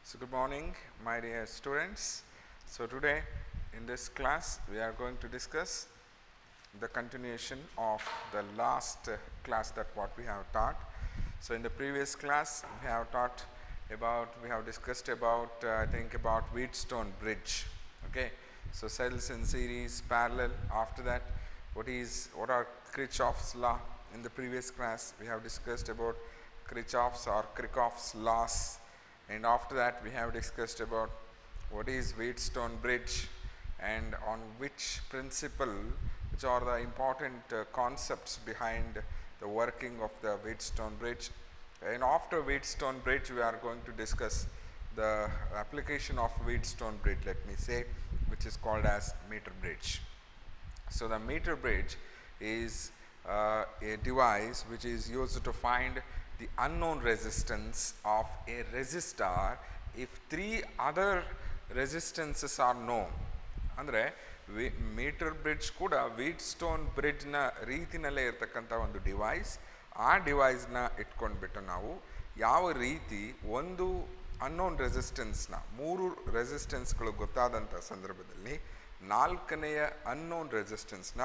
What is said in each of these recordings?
So good morning my dear students. So today in this class we are going to discuss the continuation of the last class that what we have taught. So in the previous class we have discussed about I think about Wheatstone bridge. Okay, so cells in series, parallel. After that, what are Kirchhoff's law? In the previous class we have discussed about Kirchhoff's laws, and after that we have discussed about what is Wheatstone bridge and on which principle, which are the important concepts behind the working of the Wheatstone bridge. And after Wheatstone bridge we are going to discuss the application of Wheatstone bridge, let me say, which is called as meter bridge. So the meter bridge is a device which is used to find the unknown resistance of a resistor if three other resistances are known. ಅಂದರೆ meter bridge ಕೂಡ Wheatstone ಬ್ರಿಡ್ಜ್ನ ರೀತಿನಲ್ಲೇ ಇರತಕ್ಕಂಥ ಒಂದು device. ಆ ಡಿವೈಸ್ನ ಇಟ್ಕೊಂಡ್ಬಿಟ್ಟು ನಾವು ಯಾವ ರೀತಿ ಒಂದು ಅನ್ನೋನ್ ರೆಸಿಸ್ಟೆನ್ಸ್ನ, ಮೂರು ರೆಸಿಸ್ಟೆನ್ಸ್ಗಳು ಗೊತ್ತಾದಂಥ ಸಂದರ್ಭದಲ್ಲಿ ನಾಲ್ಕನೆಯ ಅನ್ನೋನ್ ರೆಸಿಸ್ಟೆನ್ಸ್ನ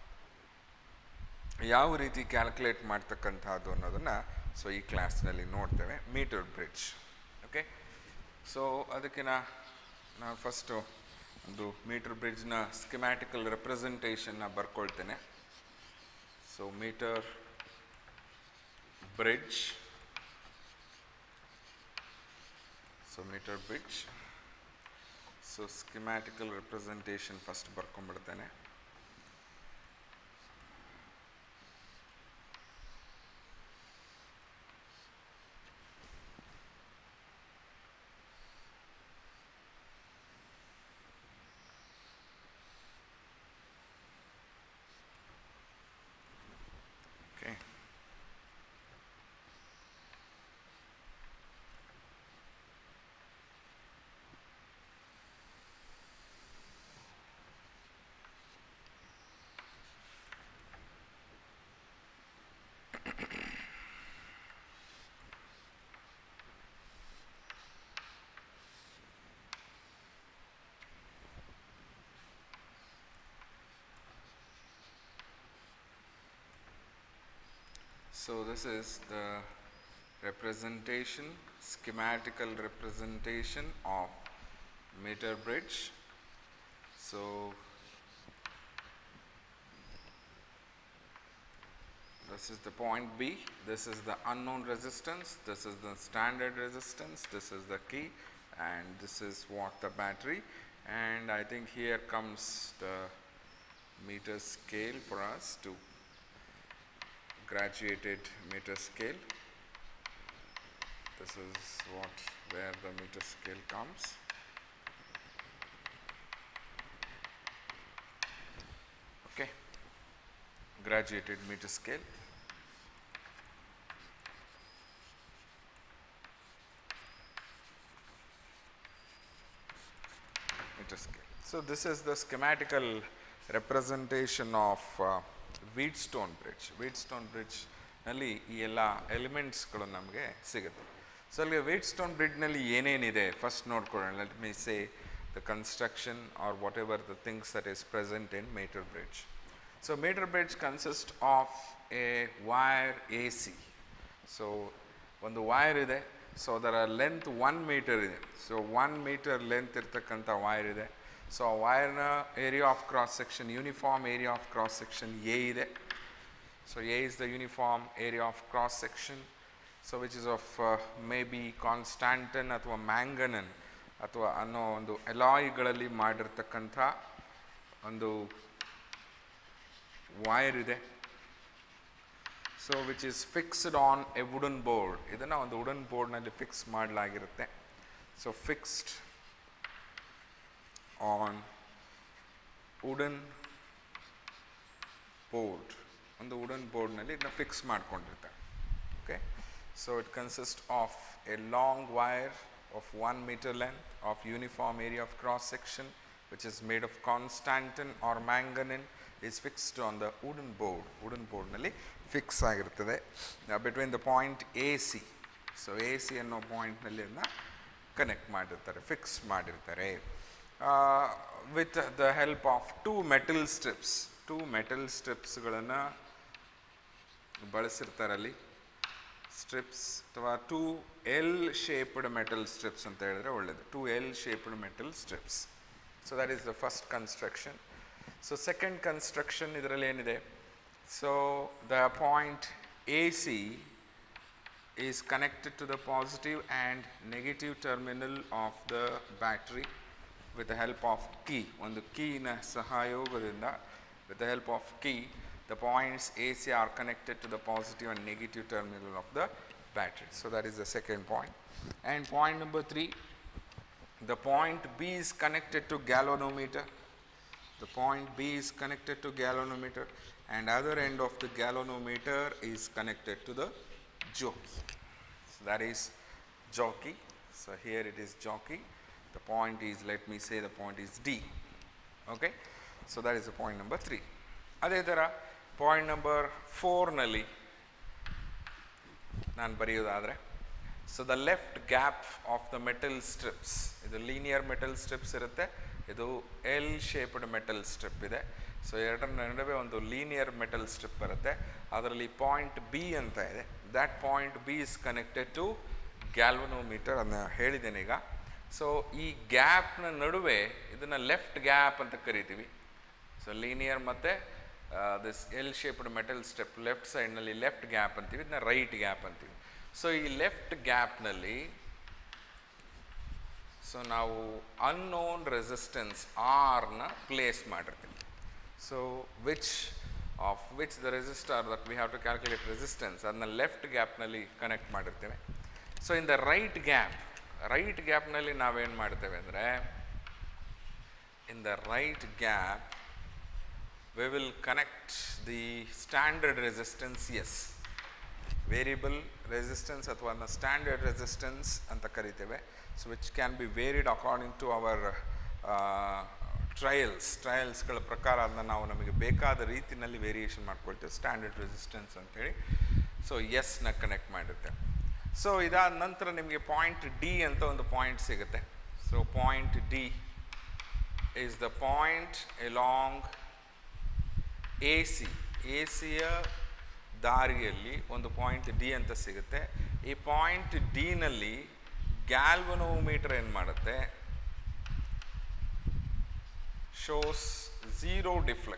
ಯಾವ ರೀತಿ ಕ್ಯಾಲ್ಕುಲೇಟ್ ಮಾಡ್ತಕ್ಕಂಥದ್ದು ಅನ್ನೋದನ್ನು ಸೊ ಈ ಕ್ಲಾಸ್ನಲ್ಲಿ ನೋಡ್ತೇವೆ, ಮೀಟರ್ ಬ್ರಿಡ್ಜ್. ಓಕೆ, ಸೊ ಅದಕ್ಕೆ ನಾನು ಫಸ್ಟು ಒಂದು ಮೀಟರ್ ಬ್ರಿಡ್ಜ್ನ ಸ್ಕಿಮ್ಯಾಟಿಕಲ್ ರೆಪ್ರೆಸೆಂಟೇಷನ್ನ ಬರ್ಕೊಳ್ತೇನೆ. So meter bridge, so schematical representation first ಬರ್ಕೊಂಡ್ಬಿಡ್ತೇನೆ. So this is the representation, schematical representation of meter bridge. So this is the point B, this is the unknown resistance, this is the standard resistance, this is the key, and this is what the battery. And I think here comes the meter scale for us to graduated meter scale. This is where the meter scale comes. Okay, graduated meter scale. So this is the schematical representation of Wheatstone bridge. Wheatstone bridge ನಲ್ಲಿ ಈ ಎಲ್ಲ ಎಲಿಮೆಂಟ್ಸ್ಗಳು ನಮಗೆ ಸಿಗುತ್ತೆ. So ಅಲ್ಲಿಗೆ Wheatstone bridge ನಲ್ಲಿ ಏನೇನಿದೆ first ನೋಡ್ಕೊಳ್ಳೋಣ. Let me say the construction or whatever the things that is present in meter bridge. So meter bridge consist of a wire AC. So ಒಂದು ವೈರ್ ಇದೆ, ಸೊ ಅದರ length 1 meter ಇದೆ. So 1 meter length ಇರ್ತಕ್ಕಂಥ wire ಇದೆ. So ಆ ವೈರ್ನ area of cross section, uniform area of cross section A ಇದೆ. So A is the uniform area of cross section, so which is of maybe constantan ಅಥವಾ manganin ಅಥವಾ ಅನ್ನೋ ಒಂದು ಎಲಾಯ್ಗಳಲ್ಲಿ ಮಾಡಿರ್ತಕ್ಕಂಥ ಒಂದು ವೈರ್ ಇದೆ. So which is fixed on a wooden board. ಇದನ್ನು ಒಂದು ವುಡನ್ ಬೋರ್ಡ್ನಲ್ಲಿ ಫಿಕ್ಸ್ ಮಾಡಲಾಗಿರುತ್ತೆ. So fixed on wooden board, ಒಂದು ವುಡನ್ ಬೋರ್ಡ್ನಲ್ಲಿ ಇದನ್ನ ಫಿಕ್ಸ್ ಮಾಡ್ಕೊಂಡಿರ್ತಾರೆ. Okay, so it consist of a long wire of 1 meter length of uniform area of cross section which is made of constantan or manganin is fixed on the wooden board. Wooden ಬೋರ್ಡ್ನಲ್ಲಿ fix ಆಗಿರ್ತದೆ between the point AC. So AC ಅನ್ನೋ ಪಾಯಿಂಟ್ನಲ್ಲಿ ಅದನ್ನ connect ಮಾಡಿರ್ತಾರೆ, fix ಮಾಡಿರ್ತಾರೆ with the help of two metal ಸ್ಟ್ರಿಪ್ಸ್ಗಳನ್ನು ಬಳಸಿರ್ತಾರಲ್ಲಿ. Strips ಅಥವಾ two L shaped metal strips ಅಂತ ಹೇಳಿದ್ರೆ ಒಳ್ಳೆಯದು. Two L shaped metal strips. So that is the first construction. So second construction ಇದರಲ್ಲಿ ಏನಿದೆ? So the point AC is connected to the positive and negative terminal of the battery with the help of key. ಒಂದು ಕೀನ ಸಹಯೋಗದಿಂದ, with the help of key, the points AC are connected to the positive and negative terminal of the battery. So that is the second point. And point number 3, the point B is connected to galvanometer. The point B is connected to galvanometer, and other end of the galvanometer is connected to the jockey. So that is jockey. So here it is jockey. The point is, let me say the point is D. Okay. So that is the point number 3. ಅದೇ ಥರ point number 4 ನಲ್ಲಿ ನಾನು ಬರೆಯೋದಾದರೆ, so the left gap of the metal strips, ಇದು linear metal strips ಇರುತ್ತೆ, ಇದು L shaped metal strip ಇದೆ. So ಎರಡರ ನಡುವೆ ಒಂದು ಲೀನಿಯರ್ ಮೆಟಲ್ ಸ್ಟ್ರಿಪ್ ಬರುತ್ತೆ. ಅದರಲ್ಲಿ ಪಾಯಿಂಟ್ ಬಿ ಅಂತ ಇದೆ. That point B is connected to galvanometer ಅದನ್ನ ಹೇಳಿದ್ದೇನೆ ಈಗ. ಸೊ ಈ ಗ್ಯಾಪ್ನ ನಡುವೆ ಇದನ್ನು ಲೆಫ್ಟ್ ಗ್ಯಾಪ್ ಅಂತ ಕರಿತೀವಿ. ಸೊ ಲೀನಿಯರ್ ಮತ್ತು this L shaped metal strip left ಸೈಡ್ನಲ್ಲಿ ಲೆಫ್ಟ್ ಗ್ಯಾಪ್ ಅಂತೀವಿ, ಇದನ್ನ ರೈಟ್ ಗ್ಯಾಪ್ ಅಂತೀವಿ. ಸೊ ಈ ಲೆಫ್ಟ್ ಗ್ಯಾಪ್ನಲ್ಲಿ ಸೊ ನಾವು ಅನ್ನೋನ್ ರೆಸಿಸ್ಟೆನ್ಸ್ ಆರ್ನ ಪ್ಲೇಸ್ ಮಾಡಿರ್ತೀವಿ. So which the resistor that we have to calculate resistance ಅದನ್ನ ಲೆಫ್ಟ್ ಗ್ಯಾಪ್ನಲ್ಲಿ ಕನೆಕ್ಟ್ ಮಾಡಿರ್ತೇವೆ. ಸೊ ಇನ್ ದ ರೈಟ್ ಗ್ಯಾಪ್ನಲ್ಲಿ ನಾವೇನು ಮಾಡ್ತೇವೆ ಅಂದರೆ, in the right gap we will connect the standard resistance, yes, variable resistance ಅಥವಾ standard resistance ಅಂತ ಕರಿತೇವೆ. So which can be varied according to our ಟ್ರಯಲ್ಸ್ಗಳ ಪ್ರಕಾರ ಅದನ್ನ ನಾವು ನಮಗೆ ಬೇಕಾದ ರೀತಿಯಲ್ಲಿ ವೇರಿಯೇಷನ್ ಮಾಡ್ಕೊಳ್ತೇವೆ, ಸ್ಟ್ಯಾಂಡರ್ಡ್ ರೆಸಿಸ್ಟೆನ್ಸ್ ಅಂತೇಳಿ. ಸೊ ಎಸ್ನ ಕನೆಕ್ಟ್ ಮಾಡಿರುತ್ತೆ. ಸೊ ಇದಾದ ನಂತರ ನಿಮಗೆ ಪಾಯಿಂಟ್ ಡಿ ಅಂತ ಒಂದು ಪಾಯಿಂಟ್ ಸಿಗುತ್ತೆ. So point D is the point along ಎಸಿಯ ದಾರಿಯಲ್ಲಿ ಒಂದು ಪಾಯಿಂಟ್ ಡಿ ಅಂತ ಸಿಗುತ್ತೆ. ಈ ಪಾಯಿಂಟ್ ಡಿನಲ್ಲಿ ಗ್ಯಾಲ್ವನೋಮೀಟರ್ ಏನು ಮಾಡುತ್ತೆ, ಶೋಸ್ ಝೀರೋ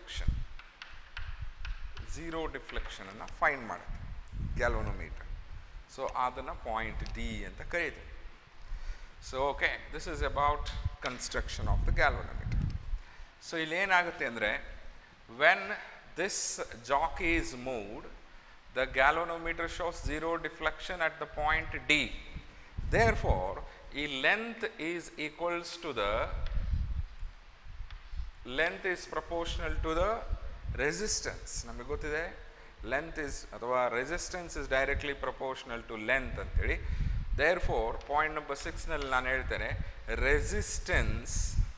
ಡಿಫ್ಲೆಕ್ಷನನ್ನು ಫೈಂಡ್ ಮಾಡುತ್ತೆ ಗ್ಯಾಲ್ವನೋಮೀಟರ್. ಸೊ ಅದನ್ನು ಪಾಯಿಂಟ್ ಡಿ ಅಂತ ಕರೀತೀವಿ. So okay, this is about construction of the galvanometer. So ಇಲ್ಲೇನಾಗುತ್ತೆ ಅಂದರೆ, when this jockey is moved, the galvanometer shows zero deflection at the point D. Therefore, the length is proportional to the resistance. ನಮಗೆ ಗೊತ್ತಿದೆ length is ಅಥವಾ resistance is directly proportional to length ಅಂತೇಳಿ. Therefore, point number 6 ನಲ್ಲಿ ನಾನು ಹೇಳ್ತೇನೆ, resistance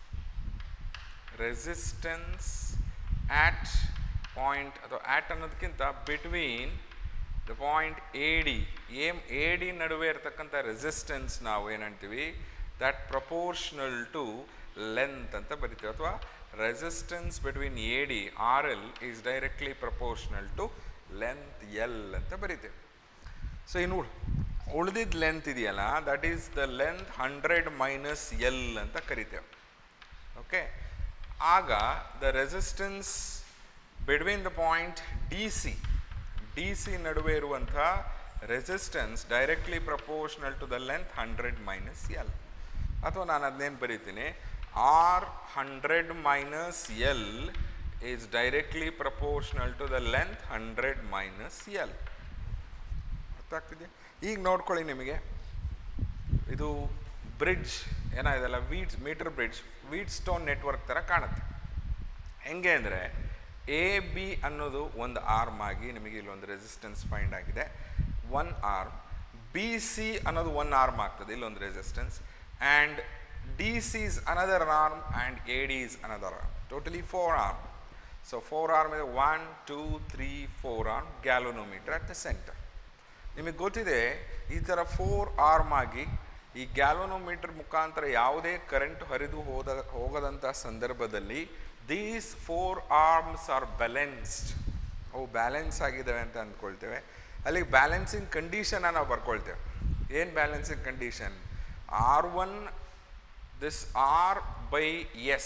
at point ಅಥವಾ at ಅನ್ನೋದಕ್ಕಿಂತ between the point A D ನಡುವೆ ಇರತಕ್ಕಂಥ ರೆಸಿಸ್ಟೆನ್ಸ್ ನಾವು ಏನಂತೀವಿ, ದಟ್ ಪ್ರಪೋರ್ಷನಲ್ ಟು ಲೆಂತ್ ಅಂತ ಬರಿತೀವಿ. ಅಥವಾ resistance between A D R L is directly proportional to length L ಅಂತ ಬರಿತೀವಿ. ಸೊ ಇನ್ನು ಉಳಿದಿದ್ದ ಲೆಂತ್ ಇದೆಯಲ್ಲ, that is the length 100 minus L ಅಂತ ಕರಿತೇವೆ. ಓಕೆ, ಆಗ the resistance between the point D C ನಡುವೆ ಇರುವಂಥ resistance directly proportional to the length 100 minus L. ಅಥವಾ ನಾನು ಅದನ್ನೇನು ಬರೀತೀನಿ, R 100 minus L is directly proportional to the length 100 minus L. ಅರ್ಥ ಆಗ್ತಿದೆಯಾ? ಈಗ ನೋಡ್ಕೊಳ್ಳಿ, ನಿಮಗೆ ಇದು ಬ್ರಿಡ್ಜ್ ಏನಾಗಿದೆಲ್ಲ, meter bridge Wheatstone network ಥರ ಕಾಣುತ್ತೆ. ಹೆಂಗೆ ಅಂದರೆ, ಎ ಬಿ ಅನ್ನೋದು ಒಂದು ಆರ್ಮ್ ಆಗಿ ನಿಮಗೆ ಇಲ್ಲೊಂದು ರೆಸಿಸ್ಟೆನ್ಸ್ ಫೈಂಡ್ ಆಗಿದೆ, ಒನ್ ಆರ್ಮ್. ಬಿ ಸಿ ಅನ್ನೋದು ಒನ್ ಆರ್ಮ್ ಆಗ್ತದೆ, ಇಲ್ಲೊಂದು resistance. And D C is another arm and A D is another arm. Totally 4 arm. So 4 arm ಇದೆ, 1 2 3 4 arm, galvanometer at the centre. ನಿಮಗೆ ಗೊತ್ತಿದೆ, ಈ ಥರ 4 ಆರ್ಮ್ ಆಗಿ ಈ ಗ್ಯಾಲ್ವನೋಮೀಟರ್ ಮುಖಾಂತರ ಯಾವುದೇ ಕರೆಂಟ್ ಹರಿದು ಹೋಗದಂಥ ಸಂದರ್ಭದಲ್ಲಿ ದೀಸ್ 4 ಆರ್ಮ್ಸ್ ಆರ್ ಬ್ಯಾಲೆನ್ಸ್ಡ್. ಅವು ಬ್ಯಾಲೆನ್ಸ್ ಆಗಿದ್ದಾವೆ ಅಂತ ಅಂದ್ಕೊಳ್ತೇವೆ. ಅಲ್ಲಿ ಬ್ಯಾಲೆನ್ಸಿಂಗ್ ಕಂಡೀಷನ್ ನಾವು ಬರ್ಕೊಳ್ತೇವೆ. ಏನು balancing condition? R1 this R by S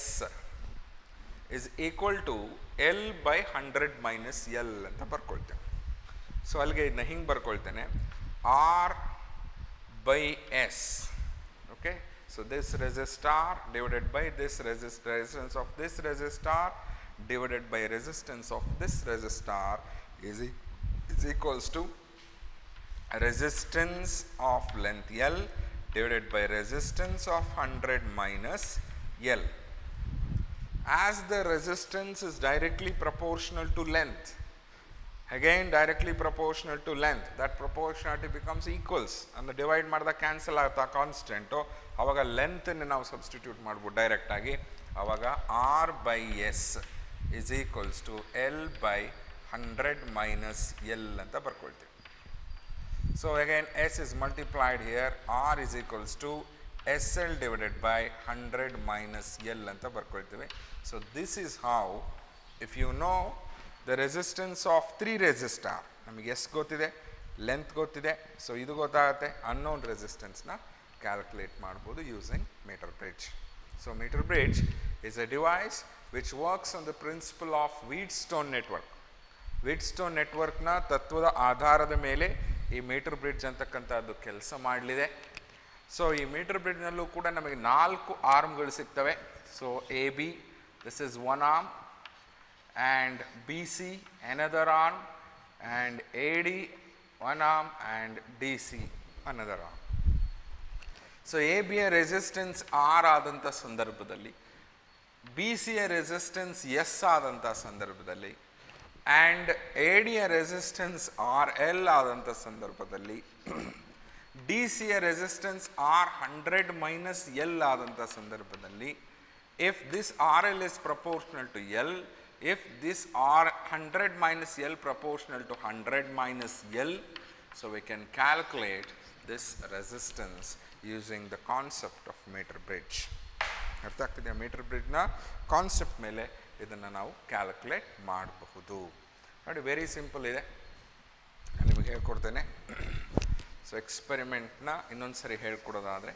is equal to L by 100 minus L ಅಂತ ಬರ್ಕೊಳ್ತೇವೆ. ಸೊ ಅಲ್ಲಿಗೆ ಇದನ್ನ ಹಿಂಗೆ ಬರ್ಕೊಳ್ತೇನೆ, R by S. Okay, so this resistor divided by this resistance of this resistor divided by resistance of this resistor is equals to resistance of length L divided by resistance of 100 minus L. As the resistance is directly proportional to length, again directly proportional to length, that proportionality becomes equals. And the divide ಮಾಡಿದ cancel ಆಗುತ್ತಾ constant, ಆವಾಗ length ನಾವು substitute ಮಾಡ್ಬೋದು direct ಆಗಿ. ಆವಾಗ R by S is equals to L by 100 minus L ಅಂತ ಬರ್ಕೊಳ್ತೀವಿ. So again S is multiplied here, R is equals to SL divided by 100 minus L ಅಂತ ಬರ್ಕೊಳ್ತೀವಿ. So this is how, if you know the resistance of 3 resistor, ನಮಗೆ ಎಷ್ಟು ಗೊತ್ತಿದೆ, length ಗೊತ್ತಿದೆ, so ಇದು ಗೊತ್ತಾಗುತ್ತೆ, unknown ರೆಸಿಸ್ಟೆನ್ಸ್ನ calculate ಮಾಡ್ಬೋದು using meter bridge. So meter bridge is a device which works on the principle of Wheatstone network. Wheatstone ನೆಟ್ವರ್ಕ್ನ ತತ್ವದ ಆಧಾರದ ಮೇಲೆ ಈ ಮೀಟರ್ ಬ್ರಿಡ್ಜ್ ಅಂತಕ್ಕಂಥದ್ದು ಕೆಲಸ ಮಾಡಲಿದೆ. ಸೊ ಈ ಮೀಟರ್ ಬ್ರಿಡ್ಜ್ನಲ್ಲೂ ಕೂಡ ನಮಗೆ 4 ಆರ್ಮ್ಗಳು ಸಿಗ್ತವೆ. So AB, this is one arm, and BC another arm, and AD one arm, and DC another arm. So ABಯ ರೆಸಿಸ್ಟೆನ್ಸ್ R ಆದಂಥ ಸಂದರ್ಭದಲ್ಲಿ, BCಯ ರೆಸಿಸ್ಟೆನ್ಸ್ S ಆದಂಥ ಸಂದರ್ಭದಲ್ಲಿ, ಆ್ಯಂಡ್ ADಯ ರೆಸಿಸ್ಟೆನ್ಸ್ RL ಆದಂಥ ಸಂದರ್ಭದಲ್ಲಿ, DCಯ ರೆಸಿಸ್ಟೆನ್ಸ್ R100 minus L ಆದಂಥ ಸಂದರ್ಭದಲ್ಲಿ, if this RL is proportional to L, if this R100 minus L proportional to 100 minus L, so we can calculate this resistance using the concept of meter bridge. ಅರ್ಥ ಆಗ್ತಿದೆಯಾ? Metre ಬ್ರಿಡ್ಜ್ನ concept ಮೇಲೆ ಇದನ್ನು ನಾವು calculate ಮಾಡಬಹುದು. ನೋಡಿ, very simple ಇದೆ, ನಾನು ನಿಮಗೆ ಹೇಳ್ಕೊಡ್ತೇನೆ. So ಎಕ್ಸ್ಪೆರಿಮೆಂಟ್ನ ಇನ್ನೊಂದು ಸರಿ ಹೇಳ್ಕೊಡೋದಾದರೆ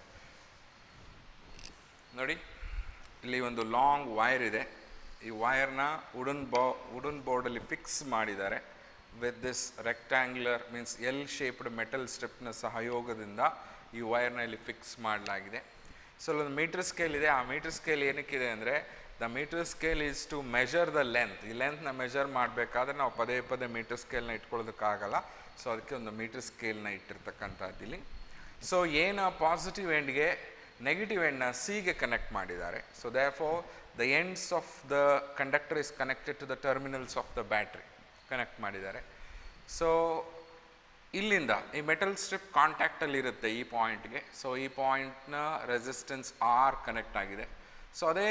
ನೋಡಿ, ಇಲ್ಲಿ ಒಂದು ಲಾಂಗ್ ವೈರ್ ಇದೆ. ಈ ವೈರ್ನ ವುಡನ್ ಬೋರ್ಡಲ್ಲಿ ಫಿಕ್ಸ್ ಮಾಡಿದ್ದಾರೆ with this rectangular means L shaped metal ಸ್ಟ್ರಿಪ್ನ ಸಹಯೋಗದಿಂದ ಈ ವೈರ್ನ ಇಲ್ಲಿ ಫಿಕ್ಸ್ ಮಾಡಲಾಗಿದೆ. ಸೊ ಒಂದು ಮೀಟರ್ ಸ್ಕೇಲ್ ಇದೆ. ಆ ಮೀಟರ್ ಸ್ಕೇಲ್ ಏನಕ್ಕಿದೆ ಅಂದರೆ, the meter scale is to measure the length. ಈ ಲೆಂತ್ನ ಮೆಷರ್ ಮಾಡಬೇಕಾದ್ರೆ ನಾವು ಪದೇ ಪದೇ ಮೀಟರ್ ಸ್ಕೇಲ್ನ ಇಟ್ಕೊಳ್ಳೋದಕ್ಕಾಗಲ್ಲ. ಸೊ ಅದಕ್ಕೆ ಒಂದು ಮೀಟರ್ ಸ್ಕೇಲ್ನ ಇಟ್ಟಿರ್ತಕ್ಕಂಥದ್ದು ಇಲ್ಲಿ. ಸೊ ಏನು ಪಾಸಿಟಿವ್ ಎಂಡ್ಗೆ ನೆಗೆಟಿವ್ ಎಂಡ್ನ ಸಿಗೆ ಕನೆಕ್ಟ್ ಮಾಡಿದ್ದಾರೆ. So therefore the ends of the conductor is connected to the terminals of the battery connect ಮಾಡಿದ್ದಾರೆ. ಸೊ ಇಲ್ಲಿಂದ ಈ ಮೆಟಲ್ ಸ್ಟ್ರಿಪ್ ಕಾಂಟ್ಯಾಕ್ಟಲ್ಲಿ ಇರುತ್ತೆ ಈ ಪಾಯಿಂಟ್ಗೆ. ಸೊ ಈ ಪಾಯಿಂಟ್ನ ರೆಸಿಸ್ಟೆನ್ಸ್ R ಕನೆಕ್ಟ್ ಆಗಿದೆ. ಸೊ ಅದೇ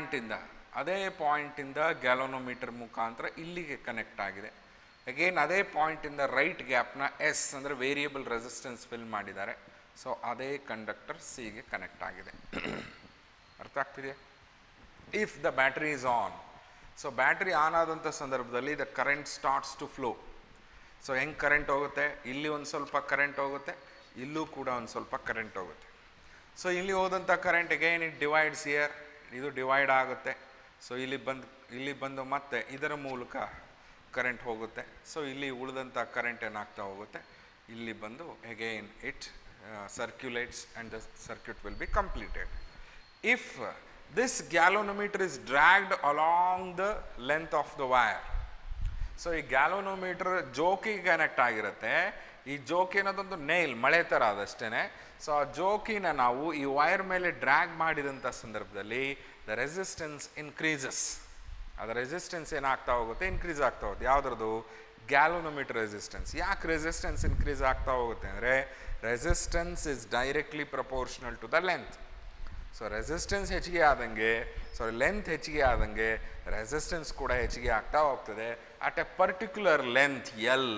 ಪಾಯಿಂಟಿಂದ ಗ್ಯಾಲೋನೋಮೀಟರ್ ಮುಖಾಂತರ ಇಲ್ಲಿಗೆ ಕನೆಕ್ಟ್ ಆಗಿದೆ. ಅಗೇನ್ ಅದೇ ಪಾಯಿಂಟಿಂದ ರೈಟ್ ಗ್ಯಾಪ್ನ S ಅಂದರೆ ವೇರಿಯಬಲ್ ರೆಸಿಸ್ಟೆನ್ಸ್ ಫಿಲ್ ಮಾಡಿದ್ದಾರೆ. ಸೊ ಅದೇ ಕಂಡಕ್ಟರ್ ಸಿಗೆ ಕನೆಕ್ಟ್ ಆಗಿದೆ. ಅರ್ಥ ಆಗ್ತಿದೆಯಾ? If the battery is on, so battery on ಆದಂಥ ಸಂದರ್ಭದಲ್ಲಿ the current starts to flow. So ಹೆಂಗೆ ಕರೆಂಟ್ ಹೋಗುತ್ತೆ, ಇಲ್ಲಿ ಒಂದು ಸ್ವಲ್ಪ ಕರೆಂಟ್ ಹೋಗುತ್ತೆ, ಇಲ್ಲೂ ಕೂಡ ಒಂದು ಸ್ವಲ್ಪ ಕರೆಂಟ್ ಹೋಗುತ್ತೆ. ಸೊ ಇಲ್ಲಿ ಹೋದಂಥ current again it divides here, ಇದು ಡಿವೈಡ್ ಆಗುತ್ತೆ. ಸೊ ಇಲ್ಲಿ ಬಂದು ಮತ್ತೆ ಇದರ ಮೂಲಕ ಕರೆಂಟ್ ಹೋಗುತ್ತೆ. ಸೊ ಇಲ್ಲಿ ಉಳಿದಂಥ ಕರೆಂಟ್ ಏನಾಗ್ತಾ ಹೋಗುತ್ತೆ, ಇಲ್ಲಿ ಬಂದು again it circulates and the circuit will be completed. If this galvanometer is dragged along the length of the wire, so ಈ ಗ್ಯಾಲೋನೋಮೀಟರ್ ಜೋಕಿಗೆ ಕನೆಕ್ಟ್ ಆಗಿರುತ್ತೆ. ಈ ಜೋಕಿ ಅನ್ನೋದೊಂದು ನೇಲ್, ಮಳೆ ಥರ ಅದಷ್ಟೇ. ಸೊ ಆ ಜೋಕಿನ ನಾವು ಈ ವೈರ್ ಮೇಲೆ ಡ್ರ್ಯಾಗ್ ಮಾಡಿದಂಥ ಸಂದರ್ಭದಲ್ಲಿ ದ ರೆಸಿಸ್ಟೆನ್ಸ್ ಇನ್ಕ್ರೀಸಸ್. ಅದರ ರೆಸಿಸ್ಟೆನ್ಸ್ ಏನಾಗ್ತಾ ಹೋಗುತ್ತೆ, ಇನ್ಕ್ರೀಸ್ ಆಗ್ತಾ ಹೋಗುತ್ತೆ. ಯಾವುದ್ರದ್ದು? Galvanometer resistance. ಯಾಕೆ ರೆಸಿಸ್ಟೆನ್ಸ್ ಇನ್ಕ್ರೀಸ್ ಆಗ್ತಾ ಹೋಗುತ್ತೆ ಅಂದರೆ, resistance is directly proportional to the length. So resistance ಹೆಚ್ಚಿಗೆ ಆದಂಗೆ, ಲೆಂತ್ ಹೆಚ್ಚಿಗೆ ಆದಂಗೆ ರೆಸಿಸ್ಟೆನ್ಸ್ ಕೂಡ ಹೆಚ್ಚಿಗೆ ಆಗ್ತಾ ಹೋಗ್ತದೆ. At a particular length L,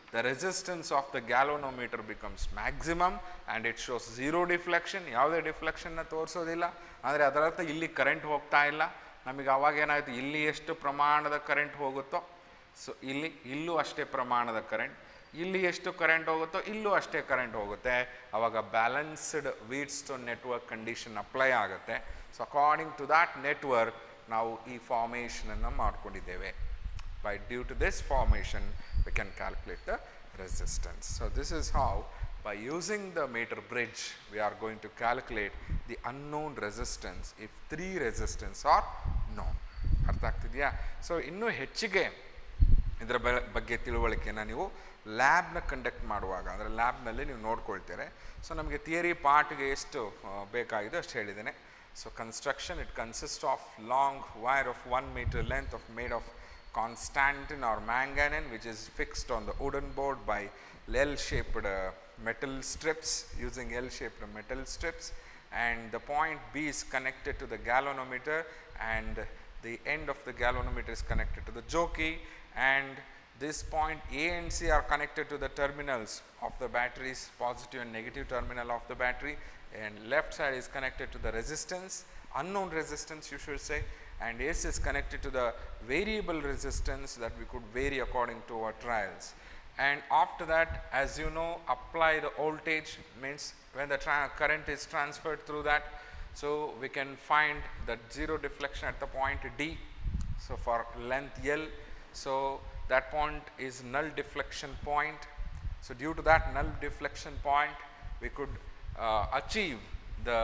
the resistance of the galvanometer becomes maximum and it shows zero deflection. ಯಾವುದೇ ಡಿಫ್ಲೆಕ್ಷನ್ನ ತೋರಿಸೋದಿಲ್ಲ, ಅಂದರೆ ಅದರರ್ಥ ಇಲ್ಲಿ ಕರೆಂಟ್ ಹೋಗ್ತಾ ಇಲ್ಲ. ನಮಗೆ ಅವಾಗ ಏನಾಯಿತು, ಇಲ್ಲಿ ಎಷ್ಟು ಪ್ರಮಾಣದ ಕರೆಂಟ್ ಹೋಗುತ್ತೋ ಸೊ ಇಲ್ಲೂ ಅಷ್ಟೇ ಪ್ರಮಾಣದ ಕರೆಂಟ್, ಇಲ್ಲಿ ಎಷ್ಟು ಕರೆಂಟ್ ಹೋಗುತ್ತೋ ಇಲ್ಲೂ ಅಷ್ಟೇ ಕರೆಂಟ್ ಹೋಗುತ್ತೆ. ಆವಾಗ balanced Wheatstone network condition apply ಆಗುತ್ತೆ. So according to that network ನಾವು ಈ ಫಾರ್ಮೇಷನನ್ನು ಮಾಡ್ಕೊಂಡಿದ್ದೇವೆ. Due to this formation we can calculate the resistance. So this is how, by using the meter bridge, we are going to calculate the unknown resistance if 3 resistance are known. ಅರ್ಥ ಆಗ್ತಿದೆಯಾ? So ಇನ್ನೂ ಹೆಚ್ಚಿಗೆ ಇದರ ಬಗ್ಗೆ ತಿಳುವಳಿಕೆನ ನೀವು ಲ್ಯಾಬ್ನ conduct ಮಾಡುವಾಗ, ಅಂದರೆ ಲ್ಯಾಬ್ನಲ್ಲಿ ನೀವು ನೋಡ್ಕೊಳ್ತೀರಿ. ಸೊ ನಮಗೆ ಥಿಯರಿ ಪಾರ್ಟ್ಗೆ ಎಷ್ಟು ಬೇಕಾಗಿದೆ ಅಷ್ಟು ಹೇಳಿದ್ದೇನೆ. So construction, it consist of long wire of 1 meter length of made of Constantan or manganese, which is fixed on the wooden board by L-shaped metal strips, using L-shaped metal strips, and the point B is connected to the galvanometer and the end of the galvanometer is connected to the jockey, and this point A and C are connected to the terminals of the batteries, positive and negative terminal of the battery, and left side is connected to the resistance, unknown resistance you should say, and S is connected to the variable resistance that we could vary according to our trials. And after that, as you know, apply the voltage, means when the current is transferred through that, so we can find that zero deflection at the point D. So for length L, so that point is null deflection point. So due to that null deflection point, we could achieve the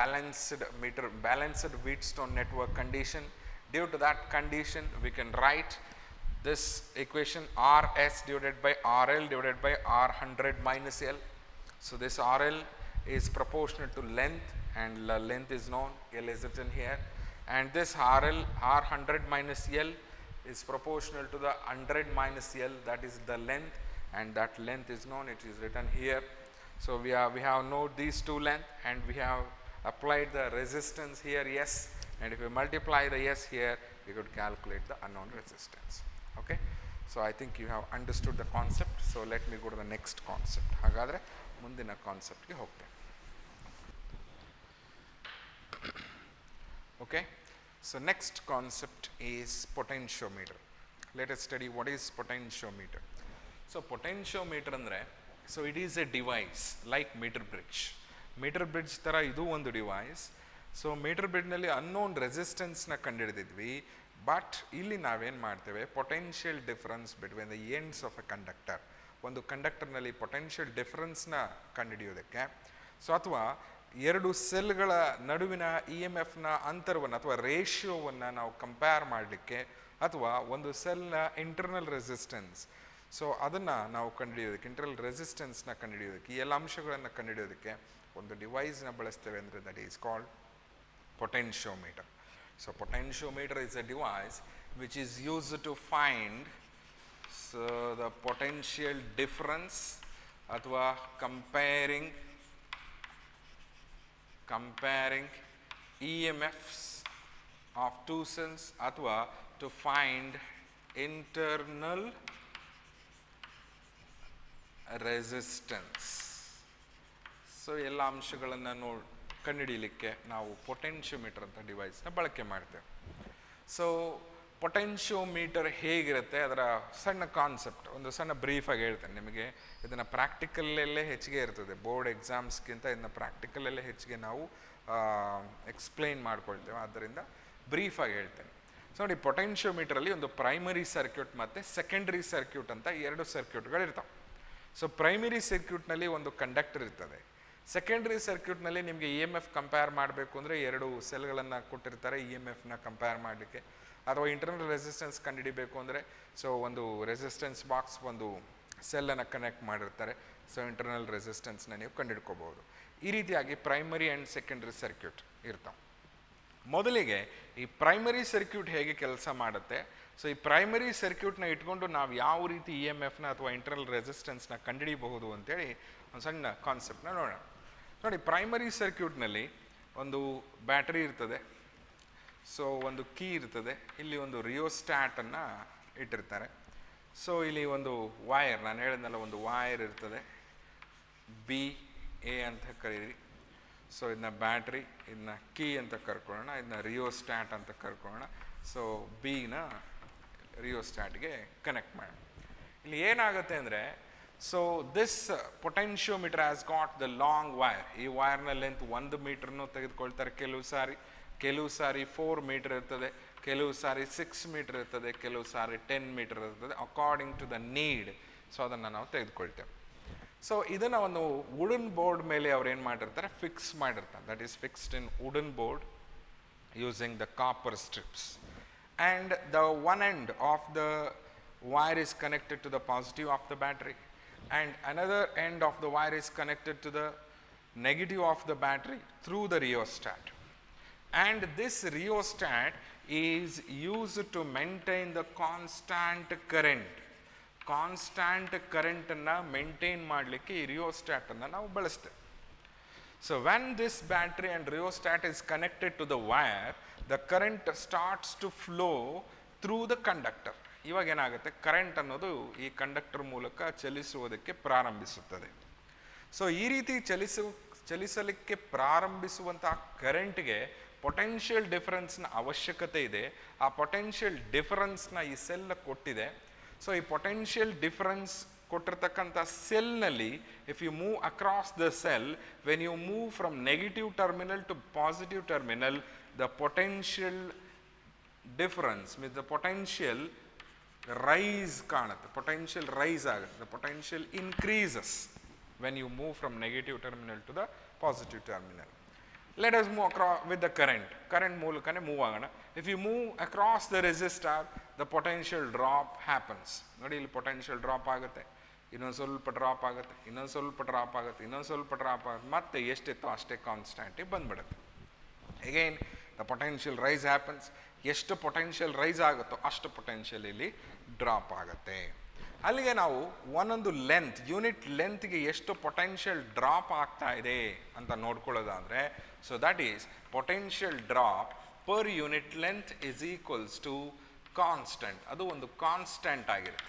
balanced Wheatstone network condition. Due to that condition, we can write this equation RS divided by RL divided by R100 minus L. So this RL is proportional to length, and the length is known, L is written here, and this RL R100 minus L is proportional to the 100 minus L, that is the length, and that length is known, it is written here. So we have known these two length, and we have applied the resistance here S, and if we multiply the S here, we could calculate the unknown resistance. Okay, so I think you have understood the concept. So let me go to the next concept. ಹಾಗಾದರೆ ಮುಂದಿನ ಕಾನ್ಸೆಪ್ಟ್ಗೆ ಹೋಗ್ತೇನೆ. Okay, so next concept is potentiometer. Let us study what is potentiometer. So potentiometer ಅಂದರೆ, so it is a device like meter bridge. Meter bridge ಥರ ಇದು ಒಂದು device. So meter ಬ್ರಿಡ್ಜ್ನಲ್ಲಿ unknown ರೆಸಿಸ್ಟೆನ್ಸ್ನ ಕಂಡುಹಿಡಿದಿದ್ವಿ, ಬಟ್ ಇಲ್ಲಿ ನಾವೇನು ಮಾಡ್ತೇವೆ, potential difference between the ends of a conductor. ಒಂದು ಕಂಡಕ್ಟರ್ನಲ್ಲಿ ಪೊಟೆನ್ಷಿಯಲ್ ಡಿಫರೆನ್ಸ್ನ ಕಂಡುಹಿಡಿಯೋದಕ್ಕೆ, ಸೊ ಅಥವಾ ಎರಡು ಸೆಲ್ಗಳ ನಡುವಿನ ಇ ಎಮ್ ಎಫ್ನ ಅಂತರವನ್ನು ಅಥವಾ ರೇಷಿಯೋವನ್ನು ನಾವು ಕಂಪೇರ್ ಮಾಡಲಿಕ್ಕೆ, ಅಥವಾ ಒಂದು ಸೆಲ್ನ ಇಂಟರ್ನಲ್ ರೆಸಿಸ್ಟೆನ್ಸ್, ಸೊ ಅದನ್ನು ನಾವು ಕಂಡುಹಿಡಿಯೋದಕ್ಕೆ, ಇಂಟರ್ನಲ್ ರೆಸಿಸ್ಟೆನ್ಸ್ನ ಕಂಡುಹಿಡಿಯೋದಕ್ಕೆ, ಈ ಎಲ್ಲ ಅಂಶಗಳನ್ನು ಕಂಡುಹಿಡಿಯೋದಕ್ಕೆ ಒಂದು ಡಿವೈಸ್ನ ಬಳಸ್ತೇವೆ, ಅಂದರೆ that is called potentiometer. So potentiometer is a device which is used to find the potential difference ಅಥವಾ comparing EMFs of two cells ಅಥವಾ to find internal resistance. So ಎಲ್ಲ ಅಂಶಗಳನ್ನು ಕಂಡುಹಿಡಿಯಲಿಕ್ಕೆ ನಾವು ಪೊಟೆನ್ಷಿಯೋಮೀಟರ್ ಅಂತ ಡಿವೈಸ್ನ ಬಳಕೆ ಮಾಡ್ತೇವೆ. ಸೊ ಪೊಟೆನ್ಷಿಯೋಮೀಟರ್ ಹೇಗಿರುತ್ತೆ, ಅದರ ಸಣ್ಣ ಕಾನ್ಸೆಪ್ಟ್ ಒಂದು ಸಣ್ಣ ಬ್ರೀಫಾಗಿ ಹೇಳ್ತೇನೆ ನಿಮಗೆ. ಇದನ್ನು ಪ್ರಾಕ್ಟಿಕಲ್ಲೇ ಹೆಚ್ಚಿಗೆ ಇರ್ತದೆ, ಬೋರ್ಡ್ ಎಕ್ಸಾಮ್ಸ್ಗಿಂತ ಇದನ್ನು ಪ್ರಾಕ್ಟಿಕಲಲ್ಲೇ ಹೆಚ್ಚಿಗೆ ನಾವು ಎಕ್ಸ್ಪ್ಲೈನ್ ಮಾಡ್ಕೊಳ್ತೇವೆ, ಆದ್ದರಿಂದ ಬ್ರೀಫಾಗಿ ಹೇಳ್ತೇನೆ. ಸೊ ನೋಡಿ, ಪೊಟೆನ್ಷಿಯೋಮೀಟರಲ್ಲಿ ಒಂದು ಪ್ರೈಮರಿ ಸರ್ಕ್ಯೂಟ್ ಮತ್ತು ಸೆಕೆಂಡರಿ ಸರ್ಕ್ಯೂಟ್ ಅಂತ ಎರಡು ಸರ್ಕ್ಯೂಟ್ಗಳಿರ್ತಾವೆ. ಸೊ ಪ್ರೈಮರಿ ಸರ್ಕ್ಯೂಟ್ನಲ್ಲಿ ಒಂದು ಕಂಡಕ್ಟರ್ ಇರ್ತದೆ. ಸೆಕೆಂಡ್ರಿ ಸರ್ಕ್ಯೂಟ್ನಲ್ಲಿ ನಿಮಗೆ ಇ ಎಮ್ ಎಫ್ ಕಂಪೇರ್ ಮಾಡಬೇಕು ಅಂದರೆ ಎರಡು ಸೆಲ್ಗಳನ್ನು ಕೊಟ್ಟಿರ್ತಾರೆ ಇ ಎಮ್ ಎಫ್ನ ಕಂಪೇರ್ ಮಾಡಲಿಕ್ಕೆ, ಅಥವಾ ಇಂಟರ್ನಲ್ ರೆಸಿಸ್ಟೆನ್ಸ್ ಕಂಡುಹಿಡಿಬೇಕು ಅಂದರೆ ಸೊ ಒಂದು ರೆಸಿಸ್ಟೆನ್ಸ್ ಬಾಕ್ಸ್ ಒಂದು ಸೆಲ್ಲನ್ನು ಕನೆಕ್ಟ್ ಮಾಡಿರ್ತಾರೆ. ಸೊ ಇಂಟರ್ನಲ್ ರೆಸಿಸ್ಟೆನ್ಸ್ನ ನೀವು ಕಂಡುಹಿಡ್ಕೋಬಹುದು. ಈ ರೀತಿಯಾಗಿ ಪ್ರೈಮರಿ ಆ್ಯಂಡ್ ಸೆಕೆಂಡ್ರಿ ಸರ್ಕ್ಯೂಟ್ ಇರ್ತಾವೆ. ಮೊದಲಿಗೆ ಈ ಪ್ರೈಮರಿ ಸರ್ಕ್ಯೂಟ್ ಹೇಗೆ ಕೆಲಸ ಮಾಡುತ್ತೆ, ಸೊ ಈ ಪ್ರೈಮರಿ ಸರ್ಕ್ಯೂಟ್ನ ಇಟ್ಕೊಂಡು ನಾವು ಯಾವ ರೀತಿ ಇ ಎಮ್ ಎಫ್ನ ಅಥವಾ ಇಂಟರ್ನಲ್ ರೆಸಿಸ್ಟೆನ್ಸ್ನ ಕಂಡುಹಿಡಿಯಬಹುದು ಅಂತೇಳಿ ಒಂದು ಸಣ್ಣ ಕಾನ್ಸೆಪ್ಟ್ನ ನೋಡೋಣ. ನೋಡಿ, ಪ್ರೈಮರಿ ಸರ್ಕ್ಯೂಟ್ನಲ್ಲಿ ಒಂದು ಬ್ಯಾಟರಿ ಇರ್ತದೆ, ಸೊ ಒಂದು ಕೀ ಇರ್ತದೆ, ಇಲ್ಲಿ ಒಂದು ರಿಯೋಸ್ಟ್ಯಾಟನ್ನು ಇಟ್ಟಿರ್ತಾರೆ. ಸೊ ಇಲ್ಲಿ ಒಂದು ವೈರ್, ನಾನು ಹೇಳಿದ್ನಲ್ಲ ಒಂದು ವೈರ್ ಇರ್ತದೆ, ಬಿ ಎ ಅಂತ ಕರೀರಿ. ಸೊ ಇದನ್ನ ಬ್ಯಾಟ್ರಿ, ಇದನ್ನ ಕೀ ಅಂತ ಕರ್ಕೊಳ್ಳೋಣ, ಇದನ್ನ ರಿಯೋಸ್ಟ್ಯಾಟ್ ಅಂತ ಕರ್ಕೊಳ್ಳೋಣ. ಸೊ ಬಿನ ರಿಯೋಸ್ಟ್ಯಾಟ್ಗೆ ಕನೆಕ್ಟ್ ಮಾಡೋಣ. ಇಲ್ಲಿ ಏನಾಗುತ್ತೆ ಅಂದರೆ, so this potentiometer has got the long wire. ಈ ವೈರ್ನ ಲೆಂತ್ 1 ಮೀಟರ್ನು ತೆಗೆದುಕೊಳ್ತಾರೆ ಕೆಲವು ಸಾರಿ 4 ಮೀಟರ್ ಇರ್ತದೆ, ಕೆಲವು ಸಾರಿ 6 ಮೀಟರ್ ಇರ್ತದೆ, ಕೆಲವು ಸಾರಿ 10 ಮೀಟರ್ ಇರ್ತದೆ, according to the need. So ಅದನ್ನು ನಾವು ತೆಗೆದುಕೊಳ್ತೇವೆ. ಸೊ ಇದನ್ನು ಒಂದು ವುಡನ್ ಬೋರ್ಡ್ ಮೇಲೆ ಅವ್ರು ಏನು ಮಾಡಿರ್ತಾರೆ, ಫಿಕ್ಸ್ ಮಾಡಿರ್ತಾರೆ. That is fixed in wooden board using the copper strips. And the one end of the wire is connected to the positive of the battery, and another end of the wire is connected to the negative of the battery through the rheostat. And this rheostat is used to maintain the constant current. Constant current ಅನ್ನು maintain ಮಾಡಲಿಕ್ಕೆ ಈ rheostat ಅನ್ನು ನಾವು ಬಳಸ್ತೇವೆ. So when this battery and rheostat is connected to the wire, the current starts to flow through the conductor. ಇವಾಗ ಏನಾಗುತ್ತೆ, current ಅನ್ನೋದು ಈ ಕಂಡಕ್ಟರ್ ಮೂಲಕ ಚಲಿಸುವುದಕ್ಕೆ ಪ್ರಾರಂಭಿಸುತ್ತದೆ. ಸೊ ಈ ರೀತಿ ಚಲಿಸಲಿಕ್ಕೆ ಪ್ರಾರಂಭಿಸುವಂತಹ ಕರೆಂಟ್ಗೆ ಪೊಟೆನ್ಷಿಯಲ್ ಡಿಫರೆನ್ಸ್ನ ಅವಶ್ಯಕತೆ ಇದೆ. ಆ ಪೊಟೆನ್ಷಿಯಲ್ ಡಿಫರೆನ್ಸ್ನ ಈ ಸೆಲ್ ಕೊಟ್ಟಿದೆ. ಸೊ ಈ ಪೊಟೆನ್ಷಿಯಲ್ ಡಿಫರೆನ್ಸ್ ಕೊಟ್ಟಿರ್ತಕ್ಕಂಥ ಸೆಲ್ನಲ್ಲಿ, if you move across the cell, when you move from negative terminal to positive terminal, the potential difference means the potential rise ಕಾಣುತ್ತೆ, potential rise ಆಗುತ್ತೆ, the potential increases when you move from negative terminal to the positive terminal. Let us move across with the current ಮೂಲಕನೇ move ಆಗೋಣ. If you move across the resistor, the potential drop happens. ನೋಡಿ, ಇಲ್ಲಿ potential drop ಆಗುತ್ತೆ, ಇನ್ನೊಂದು ಸ್ವಲ್ಪ drop ಆಗುತ್ತೆ, ಇನ್ನೊಂದು ಸ್ವಲ್ಪ ಡ್ರಾಪ್ ಆಗುತ್ತೆ, ಇನ್ನೊಂದು ಸ್ವಲ್ಪ ಡ್ರಾಪ್ ಆಗುತ್ತೆ, ಮತ್ತೆ ಎಷ್ಟಿತ್ತು ಅಷ್ಟೇ ಕಾನ್ಸ್ಟೆಂಟಿಗೆ ಬಂದ್ಬಿಡುತ್ತೆ. Again the potential rise happens. ಎಷ್ಟು ಪೊಟೆನ್ಷಿಯಲ್ ರೈಸ್ ಆಗುತ್ತೋ ಅಷ್ಟು ಪೊಟೆನ್ಷಿಯಲ್ ಇಲ್ಲಿ ಡ್ರಾಪ್ ಆಗುತ್ತೆ. ಅಲ್ಲಿಗೆ ನಾವು ಒಂದೊಂದು ಲೆಂತ್, ಯೂನಿಟ್ ಲೆಂತ್ಗೆ ಎಷ್ಟು ಪೊಟೆನ್ಷಿಯಲ್ ಡ್ರಾಪ್ ಆಗ್ತಾ ಇದೆ ಅಂತ ನೋಡ್ಕೊಳ್ಳೋದಾದರೆ, so that is potential drop per unit length is equals to constant. ಅದು ಒಂದು ಕಾನ್ಸ್ಟೆಂಟ್ ಆಗಿರುತ್ತೆ.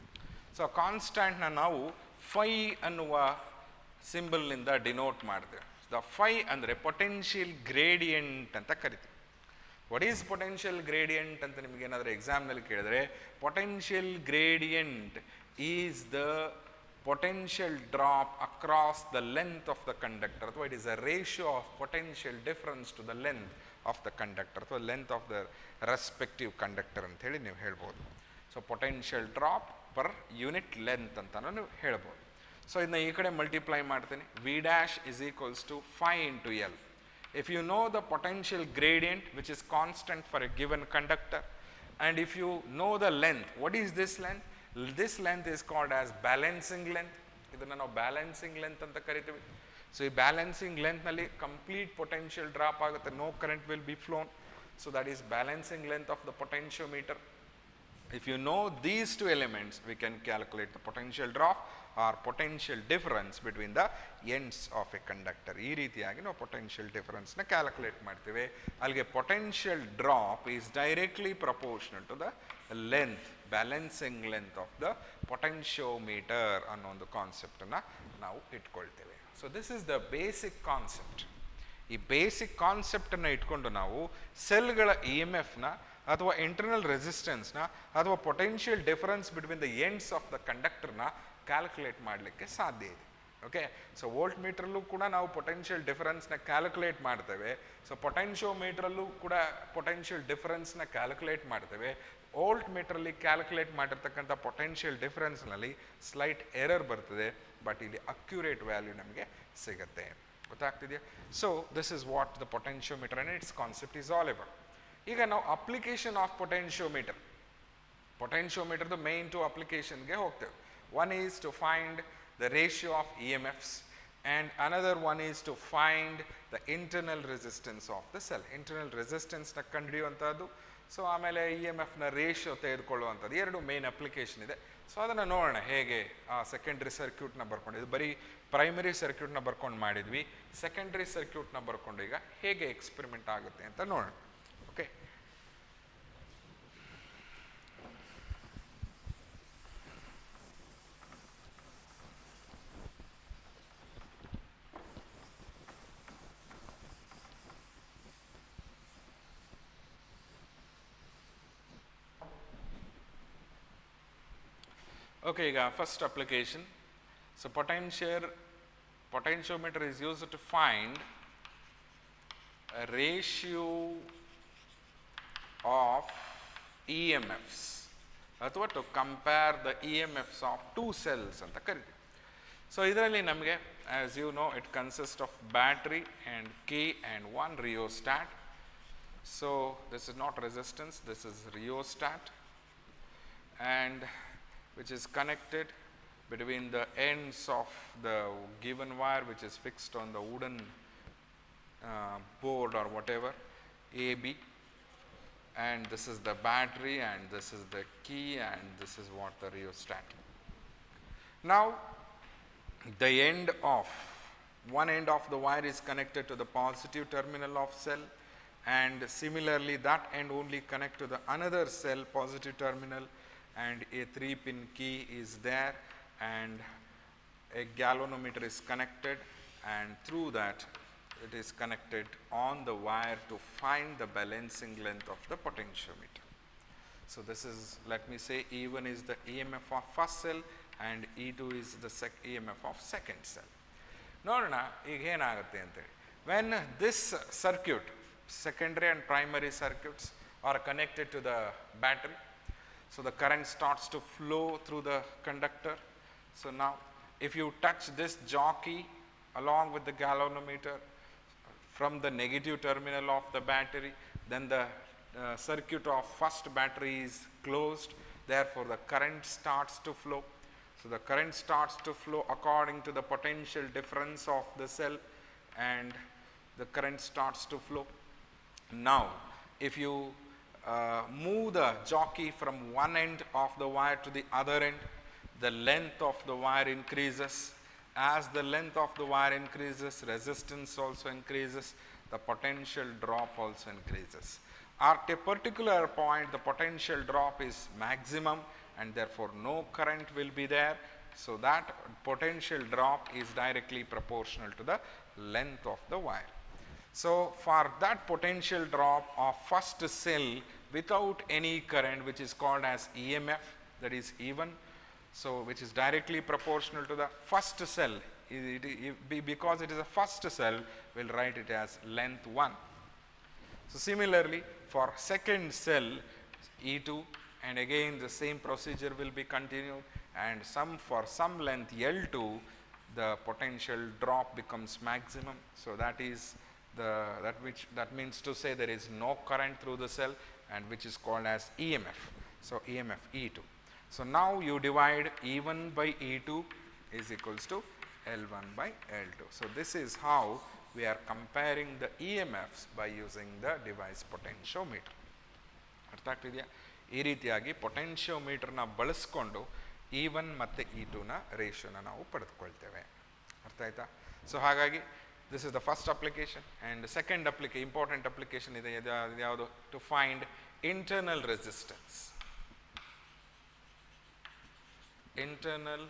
ಸೊ ಕಾನ್ಸ್ಟೆಂಟ್ನ ನಾವು ಫೈ ಅನ್ನುವ ಸಿಂಬಲ್ನಿಂದ ಡಿನೋಟ್ ಮಾಡ್ತೇವೆ. ದ ಫೈ ಅಂದರೆ ಪೊಟೆನ್ಷಿಯಲ್ ಗ್ರೇಡಿಯಂಟ್ ಅಂತ ಕರಿತೀವಿ. ವಾಟ್ ಈಸ್ ಪೊಟೆನ್ಷಿಯಲ್ ಗ್ರೇಡಿಯಂಟ್ ಅಂತ ನಿಮಗೇನಾದರೂ ಎಕ್ಸಾಮ್ನಲ್ಲಿ ಕೇಳಿದ್ರೆ, potential gradient is the potential drop across the length of the conductor, ಅಥವಾ it is a ratio of potential difference to the length of the conductor, ಅಥವಾ length of the respective conductor ಅಂತ ಹೇಳಿ ನೀವು ಹೇಳ್ಬೋದು. So potential drop per unit length ಅಂತಾನು ನೀವು ಹೇಳ್ಬೋದು. So ಇದನ್ನ ಈ ಕಡೆ ಮಲ್ಟಿಪ್ಲೈ ಮಾಡ್ತೀನಿ. V dash is equals to 5 into L. If you know the potential gradient which is constant for a given conductor, and if you know the length, what is this length? This length is called as balancing length. ಇದನ್ನು ನಾವು balancing length ಅಂತ ಕರಿತೀವಿ. So ಈ balancing ಲೆಂತ್ನಲ್ಲಿ complete potential drop ಆಗುತ್ತೆ, no current will be flown. So that is balancing length of the potentiometer. If you know these two elements, we can calculate the potential drop or potential difference between the ends of a conductor. ಈ ರೀತಿಯಾಗಿ ನಾವು potential ಡಿಫರೆನ್ಸ್ನ calculate ಮಾಡ್ತೀವಿ. ಅಲ್ಲಿಗೆ potential drop is directly proportional to the length, balancing length of the potentiometer ಅನ್ನೋ ಒಂದು ಕಾನ್ಸೆಪ್ಟನ್ನು ನಾವು ಇಟ್ಕೊಳ್ತೇವೆ. So this is the basic concept. ಈ ಬೇಸಿಕ್ ಕಾನ್ಸೆಪ್ಟನ್ನು ಇಟ್ಕೊಂಡು ನಾವು ಸೆಲ್ಗಳ ಇ ಎಮ್ ಎಫ್ನ ಅಥವಾ ಇಂಟರ್ನಲ್ ರೆಸಿಸ್ಟೆನ್ಸ್ನ ಅಥವಾ potential difference between the ends of the ಕಂಡಕ್ಟರ್ನ ಕ್ಯಾಲ್ಕುಲೇಟ್ ಮಾಡಲಿಕ್ಕೆ ಸಾಧ್ಯ ಇದೆ. ಓಕೆ, ಸೊ ವೋಲ್ಟ್ ಮೀಟ್ರಲ್ಲೂ ಕೂಡ ನಾವು ಪೊಟೆನ್ಷಿಯಲ್ ಡಿಫರೆನ್ಸ್ನ ಕ್ಯಾಲ್ಕುಲೇಟ್ ಮಾಡ್ತೇವೆ. ಸೊ ಪೊಟೆನ್ಷಿಯೋಮೀಟ್ರಲ್ಲೂ ಕೂಡ ಪೊಟೆನ್ಷಿಯಲ್ ಡಿಫರೆನ್ಸ್ನ ಕ್ಯಾಲ್ಕುಲೇಟ್ ಮಾಡ್ತೇವೆ. ವೋಲ್ಟ್ ಮೀಟ್ರಲ್ಲಿ ಕ್ಯಾಲ್ಕುಲೇಟ್ ಮಾಡಿರ್ತಕ್ಕಂಥ ಪೊಟೆನ್ಷಿಯಲ್ ಡಿಫರೆನ್ಸ್ನಲ್ಲಿ ಸ್ಲೈಟ್ ಎರರ್ ಬರ್ತದೆ, ಬಟ್ ಇಲ್ಲಿ ಅಕ್ಯುರೇಟ್ ವ್ಯಾಲ್ಯೂ ನಮಗೆ ಸಿಗುತ್ತೆ. ಗೊತ್ತಾಗ್ತಿದೆಯಾ? So this is what the potentiometer and its concept is all about. ಈಗ ನಾವು ಅಪ್ಲಿಕೇಶನ್ ಆಫ್ ಪೊಟೆನ್ಷಿಯೋಮೀಟರ್ದು ಮೇನ್ ಟು ಅಪ್ಲಿಕೇಶನ್ಗೆ ಹೋಗ್ತೇವೆ. One is to find the ratio of E M Fs and another one is to find the internal resistance of the cell. Internal ರೆಸಿಸ್ಟೆನ್ಸ್ನ ಕಂಡುಹಿಡಿಯುವಂಥದ್ದು. So ಆಮೇಲೆ E M ಎಫ್ನ ratio ತೆಗೆದುಕೊಳ್ಳುವಂಥದ್ದು. ಎರಡು main application ಇದೆ. So ಅದನ್ನು ನೋಡೋಣ ಹೇಗೆ ಆ ಸೆಕೆಂಡ್ರಿ ಸರ್ಕ್ಯೂಟ್ನ ಬರ್ಕೊಂಡಿದ್ದು. ಬರೀ ಪ್ರೈಮರಿ ಸರ್ಕ್ಯೂಟ್ನ ಬರ್ಕೊಂಡು ಮಾಡಿದ್ವಿ. ಸೆಕೆಂಡ್ರಿ ಸರ್ಕ್ಯೂಟ್ನ ಬರ್ಕೊಂಡು ಈಗ ಹೇಗೆ ಎಕ್ಸ್ಪೆರಿಮೆಂಟ್ ಆಗುತ್ತೆ ಅಂತ ನೋಡೋಣ. ಓಕೆ, Okay, ಈಗ first application. So potentiometer is used to find a ratio of EMFs ಅಥವಾ to compare the EMFs of two cells ಅಂತ ಕರಿತೀವಿ. So ಇದರಲ್ಲಿ ನಮಗೆ, as you know, it consists of battery and key and one rheostat. So this is not resistance, this is rheostat, and which is connected between the ends of the given wire, which is fixed on the wooden board or whatever, AB, and this is the battery and this is the key and this is what the rheostat. Now the one end of the wire is connected to the positive terminal of cell, and similarly that end only connect to the another cell positive terminal, and a 3-pin key is there, and a galvanometer is connected, and through that it is connected on the wire to find the balancing length of the potentiometer. So this is, let me say, E1 is the EMF of first cell and E2 is the EMF of second cell. ನೋಡೋಣ ಈಗ ಏನಾಗುತ್ತೆ ಅಂತೇಳಿ. When this circuit, secondary and primary circuits, are connected to the battery, so the current starts to flow through the conductor. So now if you touch this jockey along with the galvanometer from the negative terminal of the battery, then the circuit of first battery is closed, therefore the current starts to flow. So the current starts to flow according to the potential difference of the cell, and the current starts to flow. Now if you move the jockey from one end of the wire to the other end, the length of the wire increases. As the length of the wire increases, resistance also increases, the potential drop also increases. At a particular point, the potential drop is maximum and therefore no current will be there. So that potential drop is directly proportional to the length of the wire. So for that potential drop of first cell without any current, which is called as EMF, that is E1, so which is directly proportional to the first cell, because it is a first cell, we'll write it as length 1. So similarly for second cell E2, and again the same procedure will be continued, and for some length L2 the potential drop becomes maximum. So that is that means to say there is no current through the cell, and which is called as EMF. So EMF E2. So now you divide E1 by E2 is equals to L1 by L2. So this is how we are comparing the EMFs by using the device potentiometer. ಅರ್ಥ ಆಗ್ತಿದೆಯಾ? ಈ ರೀತಿಯಾಗಿ ಪೊಟೆನ್ಷಿಯೋಮೀಟರ್ನ ಬಳಸ್ಕೊಂಡು E1 ಮತ್ತು E2ನ ರೇಷಿಯೋನ ನಾವು ಪಡೆದುಕೊಳ್ತೇವೆ. ಅರ್ಥ ಆಯ್ತಾ? So ಹಾಗಾಗಿ this is the first application, and the second important application ಇದೆ ಯಾವುದು? To find internal resistance. Internal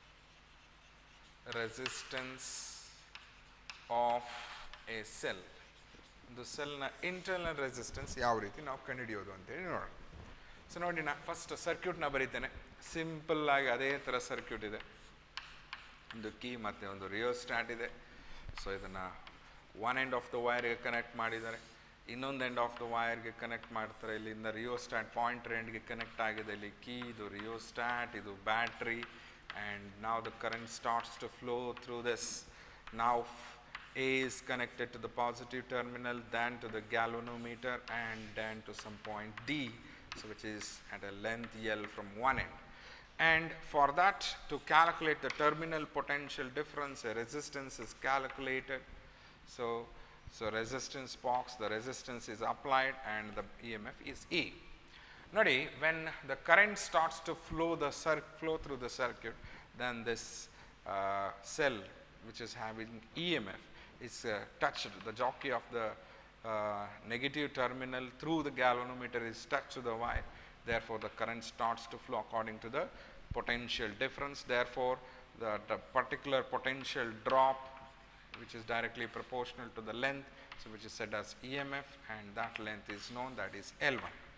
resistance of a cell. ಒಂದು ಸೆಲ್ನ ಇಂಟರ್ನಲ್ ರೆಸಿಸ್ಟೆನ್ಸ್ ಯಾವ ರೀತಿ ನಾವು ಕಂಡುಹಿಡಿಯೋದು ಅಂತೇಳಿ ನೋಡೋಣ. ಸೊ ನೋಡಿ, ನಾ ಫಸ್ಟ್ ಸರ್ಕ್ಯೂಟ್ನ ಬರೀತೇನೆ. ಸಿಂಪಲ್ ಆಗಿ ಅದೇ ಥರ ಸರ್ಕ್ಯೂಟ್ ಇದೆ. ಒಂದು ಕೀ ಮತ್ತು ಒಂದು ರಿಯೋಸ್ಟಾಟ್ ಇದೆ. ಸೊ ಇದನ್ನು ಒನ್ ಎಂಡ್ ಆಫ್ ದ ವೈರ್ಗೆ ಕನೆಕ್ಟ್ ಮಾಡಿದ್ದಾರೆ, ಇನ್ನೊಂದು ಎಂಡ್ ಆಫ್ ದ ವೈರ್ಗೆ ಕನೆಕ್ಟ್ ಮಾಡ್ತಾರೆ. ಇಲ್ಲಿಂದ ರಿಯೋಸ್ಟಾಟ್ ಪಾಯಿಂಟರ್ ಎಂಡ್ಗೆ ಕನೆಕ್ಟ್ ಆಗಿದೆ. ಇಲ್ಲಿ ಕೀ, ಇದು ರಿಯೋಸ್ಟಾಟ್, ಇದು ಬ್ಯಾಟ್ರಿ, ಆ್ಯಂಡ್ ನಾವು the current starts to flow through this. Now A is connected to the positive terminal, then to the galvanometer, and then to some point D, so which is at a length L from one end. And for that, to calculate the terminal potential difference, a resistance is calculated. So resistance box, the resistance is applied, and the EMF is E. Nodi, when the current starts to flow through the circuit, then this cell which is having EMF is touched. The jockey of the negative terminal through the galvanometer is touched to the wire. Therefore, the current starts to flow according to the potential difference. Therefore, the particular potential drop, which is directly proportional to the length, so which is said as EMF, and that length is known, that is L1.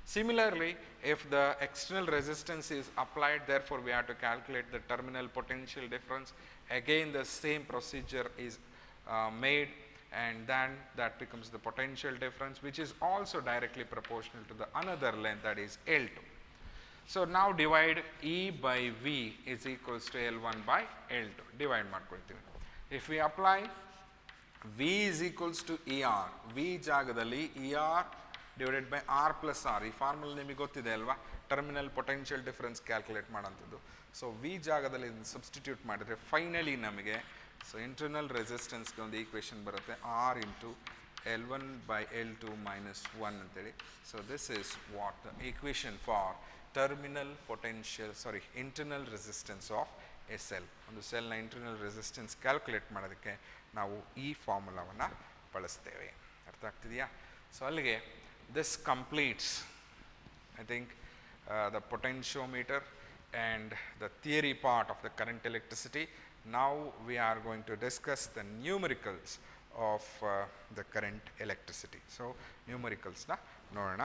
Similarly, if the external resistance is applied, therefore we have to calculate the terminal potential difference. Again, the same procedure is made, and then that becomes the potential difference, which is also directly proportional to the another length, that is L2. So now divide E by V is equals to L1 by L2. Divide ಮಾಡ್ಕೊಳ್ತೀವಿ. If we apply V is equals to ER, V ಜಾಗದಲ್ಲಿ ER divided by R plus R, ಈ formula ನಿಮಗೆ ಗೊತ್ತಿದೆ ಅಲ್ವಾ, terminal potential difference calculate ಮಾಡೋಂಥದ್ದು. So V ಜಾಗದಲ್ಲಿ ಇದನ್ನು substitute ಮಾಡಿದ್ರೆ ಫೈನಲಿ ನಮಗೆ ಸೊ ಇಂಟರ್ನಲ್ ರೆಸಿಸ್ಟೆನ್ಸ್ಗೆ ಒಂದು ಈಕ್ವೇಷನ್ ಬರುತ್ತೆ, R into L1 by L2 minus 1 ಅಂತೇಳಿ. So this is what the equation for terminal potential internal resistance of a cell. ಒಂದು ಸೆಲ್ನ ಇಂಟರ್ನಲ್ ರೆಸಿಸ್ಟೆನ್ಸ್ ಕ್ಯಾಲ್ಕುಲೇಟ್ ಮಾಡೋದಕ್ಕೆ ನಾವು ಈ ಫಾರ್ಮುಲಾವನ್ನು ಬಳಸ್ತೇವೆ. ಅರ್ಥ ಆಗ್ತಿದೆಯಾ? ಸೊ ಅಲ್ಲಿಗೆ this completes, I think, the potentiometer and the theory part of the current electricity. Now we are going to discuss the numericals of the current electricity. So numericals na nodona.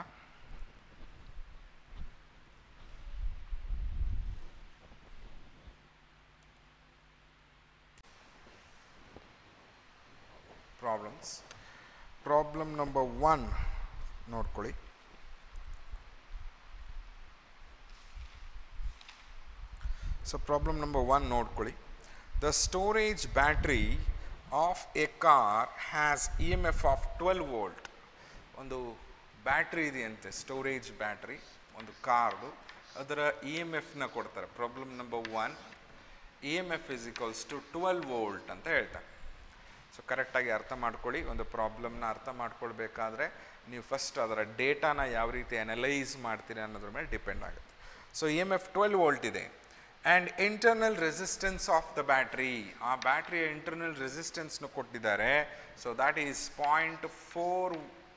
Problems. Problem number 1 ನೋಡ್ಕೊಳ್ಳಿ. So problem number 1 ನೋಡ್ಕೊಳ್ಳಿ. The storage battery of a car has E M F of 12 volt. ಒಂದು battery ಇದೆಯಂತೆ, storage battery ಒಂದು ಕಾರ್ದು, ಅದರ E M ಎಫ್ನ ಕೊಡ್ತಾರೆ. Problem number 1, E M F is equals to 12 volt ಅಂತ ಹೇಳ್ತಾರೆ. ಸೊ ಕರೆಕ್ಟಾಗಿ ಅರ್ಥ ಮಾಡ್ಕೊಳ್ಳಿ. ಒಂದು ಪ್ರಾಬ್ಲಮ್ನ ಅರ್ಥ ಮಾಡ್ಕೊಳ್ಬೇಕಾದ್ರೆ ನೀವು ಫಸ್ಟ್ ಅದರ ಡೇಟಾನ ಯಾವ ರೀತಿ ಅನಲೈಸ್ ಮಾಡ್ತೀರಿ ಅನ್ನೋದ್ರ ಮೇಲೆ ಡಿಪೆಂಡ್ ಆಗುತ್ತೆ. So E M F 12 volt ಇದೆ and internal resistance of the battery, ಆ ಬ್ಯಾಟ್ರಿಯ ಇಂಟರ್ನಲ್ ರೆಸಿಸ್ಟೆನ್ಸ್ನು ಕೊಟ್ಟಿದ್ದಾರೆ. So that is 0.4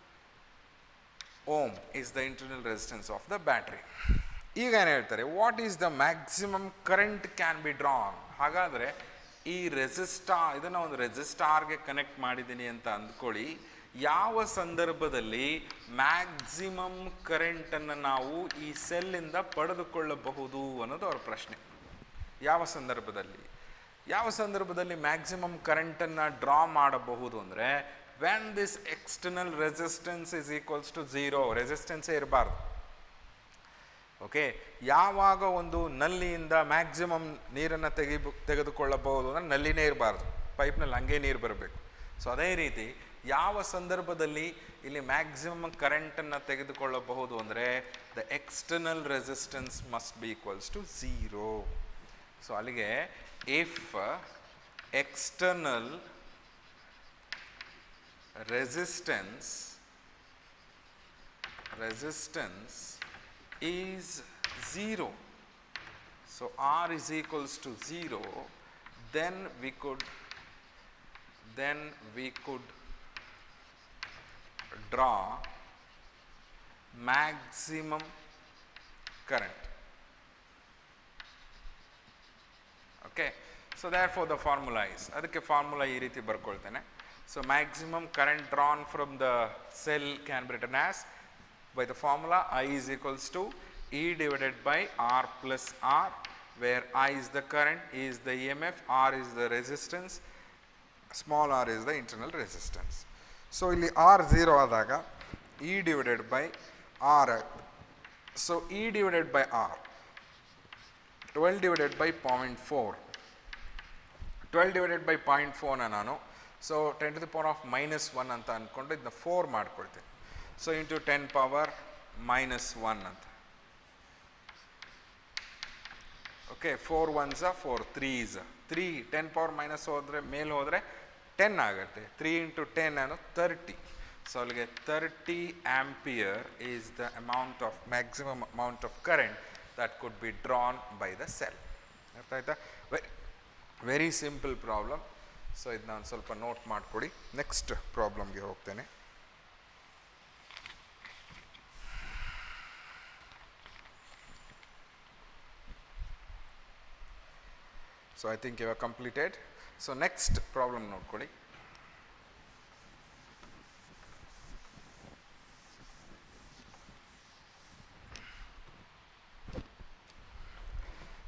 ohm is the internal resistance of the battery. ಈಗ ಏನು ಹೇಳ್ತಾರೆ, what is the maximum current can be drawn. ಹಾಗಾದರೆ ಈ ಇದನ್ನು ಒಂದು ರೆಸಿಸ್ಟಾರ್ಗೆ ಕನೆಕ್ಟ್ ಮಾಡಿದ್ದೀನಿ ಅಂತ ಅಂದ್ಕೊಳ್ಳಿ. ಯಾವ ಸಂದರ್ಭದಲ್ಲಿ ಮ್ಯಾಕ್ಸಿಮಮ್ ಕರೆಂಟನ್ನು ನಾವು ಈ ಸೆಲ್ಲಿಂದ ಪಡೆದುಕೊಳ್ಳಬಹುದು ಅನ್ನೋದು ಅವ್ರ ಪ್ರಶ್ನೆ. ಯಾವ ಸಂದರ್ಭದಲ್ಲಿ ಮ್ಯಾಕ್ಸಿಮಮ್ ಕರೆಂಟನ್ನು ಡ್ರಾ ಮಾಡಬಹುದು ಅಂದರೆ, when this external resistance is equals to 0, ರೆಸಿಸ್ಟೆನ್ಸೇ ಇರಬಾರ್ದು. ಓಕೆ, ಯಾವಾಗ ಒಂದು ನಲ್ಲಿಯಿಂದ ಮ್ಯಾಕ್ಸಿಮಮ್ ನೀರನ್ನು ತೆಗೆದುಕೊಳ್ಳಬಹುದು ಅಂದರೆ ನಲ್ಲಿನೇ ಇರಬಾರ್ದು, ಪೈಪ್ನಲ್ಲಿ ಹಂಗೆ ನೀರು ಬರಬೇಕು. ಸೊ ಅದೇ ರೀತಿ ಯಾವ ಸಂದರ್ಭದಲ್ಲಿ ಇಲ್ಲಿ ಮ್ಯಾಕ್ಸಿಮಮ್ ಕರೆಂಟನ್ನು ತೆಗೆದುಕೊಳ್ಳಬಹುದು ಅಂದರೆ, the external resistance must be equals to 0. So ಅಲ್ಲಿಗೆ if external resistance is 0, so R is equals to 0, then we could draw maximum current. Okay, so therefore the formula is, ಅದಕ್ಕೆ ಫಾರ್ಮುಲಾ ಈ ರೀತಿ ಬರ್ಕೊಳ್ತೇನೆ. So maximum current drawn from the cell can be written as, by the formula, I is equals to E divided by R plus R, where I is the current, E is the EMF, R is the resistance, small r is the internal resistance. So ಇಲ್ಲಿ R 0 ಆದಾಗ E divided by R. So E divided by R, 12 divided by 0.4. 12 divided by 0.4 ನಾನು so 10 to the power of -1 ಅಂತ ಅಂದ್ಕೊಂಡು ಇದನ್ನ 4 ಮಾಡ್ಕೊಳ್ತೀನಿ. So into 10 power -1 ಅಂತ. Okay, 4 1s 4 3s 3, 10 power minus ಹೋದರೆ ಮೇಲೆ ಹೋದರೆ 10 ಆಗುತ್ತೆ. 3 ಇಂಟು 10 ನಾನು 30. ಸೊ ಅಲ್ಲಿಗೆ 30 ampere is the amount of maximum amount of current that could be drawn by the cell. ಅರ್ಥ ಆಯ್ತಾ? Very simple problem. ಸೊ ಇದನ್ನ ಒಂದು ಸ್ವಲ್ಪ ನೋಟ್ ಮಾಡಿಕೊಡಿ. ನೆಕ್ಸ್ಟ್ ಪ್ರಾಬ್ಲಮ್ಗೆ ಹೋಗ್ತೇನೆ. So I think you have completed. So next problem ನೋಡ್ಕೊಳ್ಳಿ.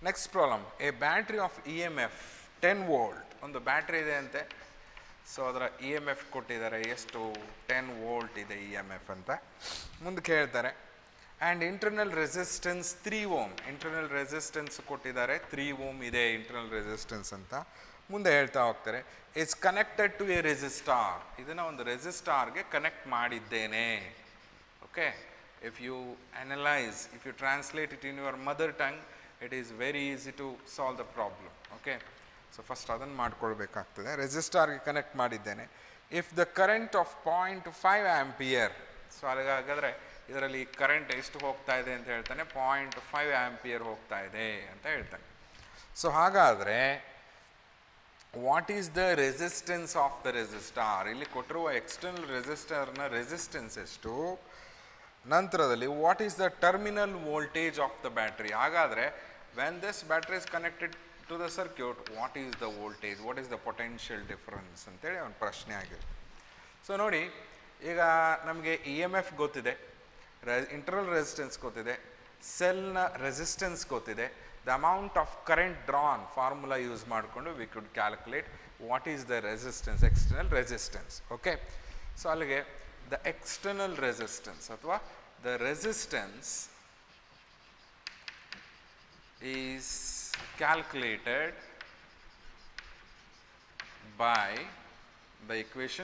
Next problem, a battery of E M F 10 volt, ಒಂದು ಬ್ಯಾಟ್ರಿ ಇದೆ ಅಂತೆ. ಸೊ ಅದರ ಇ ಎಮ್ ಎಫ್ ಕೊಟ್ಟಿದ್ದಾರೆ, ಎಷ್ಟು 10 ವೋಲ್ಟ್ ಇದೆ ಇ ಎಮ್ ಎಫ್ ಅಂತ ಮುಂದಕ್ಕೆ ಹೇಳ್ತಾರೆ. And internal resistance 3 ohm, internal resistance ಕೊಟ್ಟಿದ್ದಾರೆ 3 ಓಮ್ ಇದೆ ಇಂಟರ್ನಲ್ ರೆಸಿಸ್ಟೆನ್ಸ್ ಅಂತ ಮುಂದೆ ಹೇಳ್ತಾ ಹೋಗ್ತಾರೆ. It's connected to a resistor, ಇದನ್ನು ಒಂದು ರೆಸಿಸ್ಟಾರ್ಗೆ ಕನೆಕ್ಟ್ ಮಾಡಿದ್ದೇನೆ. Okay, if you analyse, if you translate it in your mother tongue, it is very easy to solve the problem. Okay, so first ಅದನ್ನು ಮಾಡ್ಕೊಳ್ಬೇಕಾಗ್ತದೆ. ರೆಸಿಸ್ಟಾರ್ಗೆ ಕನೆಕ್ಟ್ ಮಾಡಿದ್ದೇನೆ. If the current of 0.5 ampere, so ಹಾಗಾದರೆ ಇದರಲ್ಲಿ current ಎಷ್ಟು ಹೋಗ್ತಾ ಇದೆ ಅಂತ ಹೇಳ್ತಾನೆ, 0.5 ಆ್ಯಂಪಿಯರ್ ಹೋಗ್ತಾ ಇದೆ ಅಂತ ಹೇಳ್ತಾನೆ. ಸೊ ಹಾಗಾದರೆ what is the resistance of the resistor, ಇಲ್ಲಿ ಕೊಟ್ಟಿರುವ ಎಕ್ಸ್ಟರ್ನಲ್ ರೆಸಿಸ್ಟರ್ನ ರೆಸಿಸ್ಟೆನ್ಸ್ ಎಷ್ಟು, ನಂತರದಲ್ಲಿ what is the terminal voltage of the battery. ಹಾಗಾದರೆ when this battery is connected to the circuit, what is the voltage, what is the potential difference ಅಂತೇಳಿ ಒಂದು ಪ್ರಶ್ನೆ ಆಗಿದೆ. ಸೊ ನೋಡಿ, ಈಗ ನಮಗೆ ಇ ಎಮ್ ಎಫ್ ಗೊತ್ತಿದೆ, ಇಂಟರ್ನಲ್ ರೆಸಿಸ್ಟೆನ್ಸ್ ಗೊತ್ತಿದೆ, ಸೆಲ್ನ ರೆಸಿಸ್ಟೆನ್ಸ್ ಗೊತ್ತಿದೆ, the amount of current drawn formula use ಮಾಡಿಕೊಂಡು V could calculate what is the resistance, external resistance. Okay, so ಅಲ್ಲಿಗೆ ದ ಎಕ್ಸ್ಟರ್ನಲ್ ರೆಸಿಸ್ಟೆನ್ಸ್ ಅಥವಾ the resistance is calculated by the equation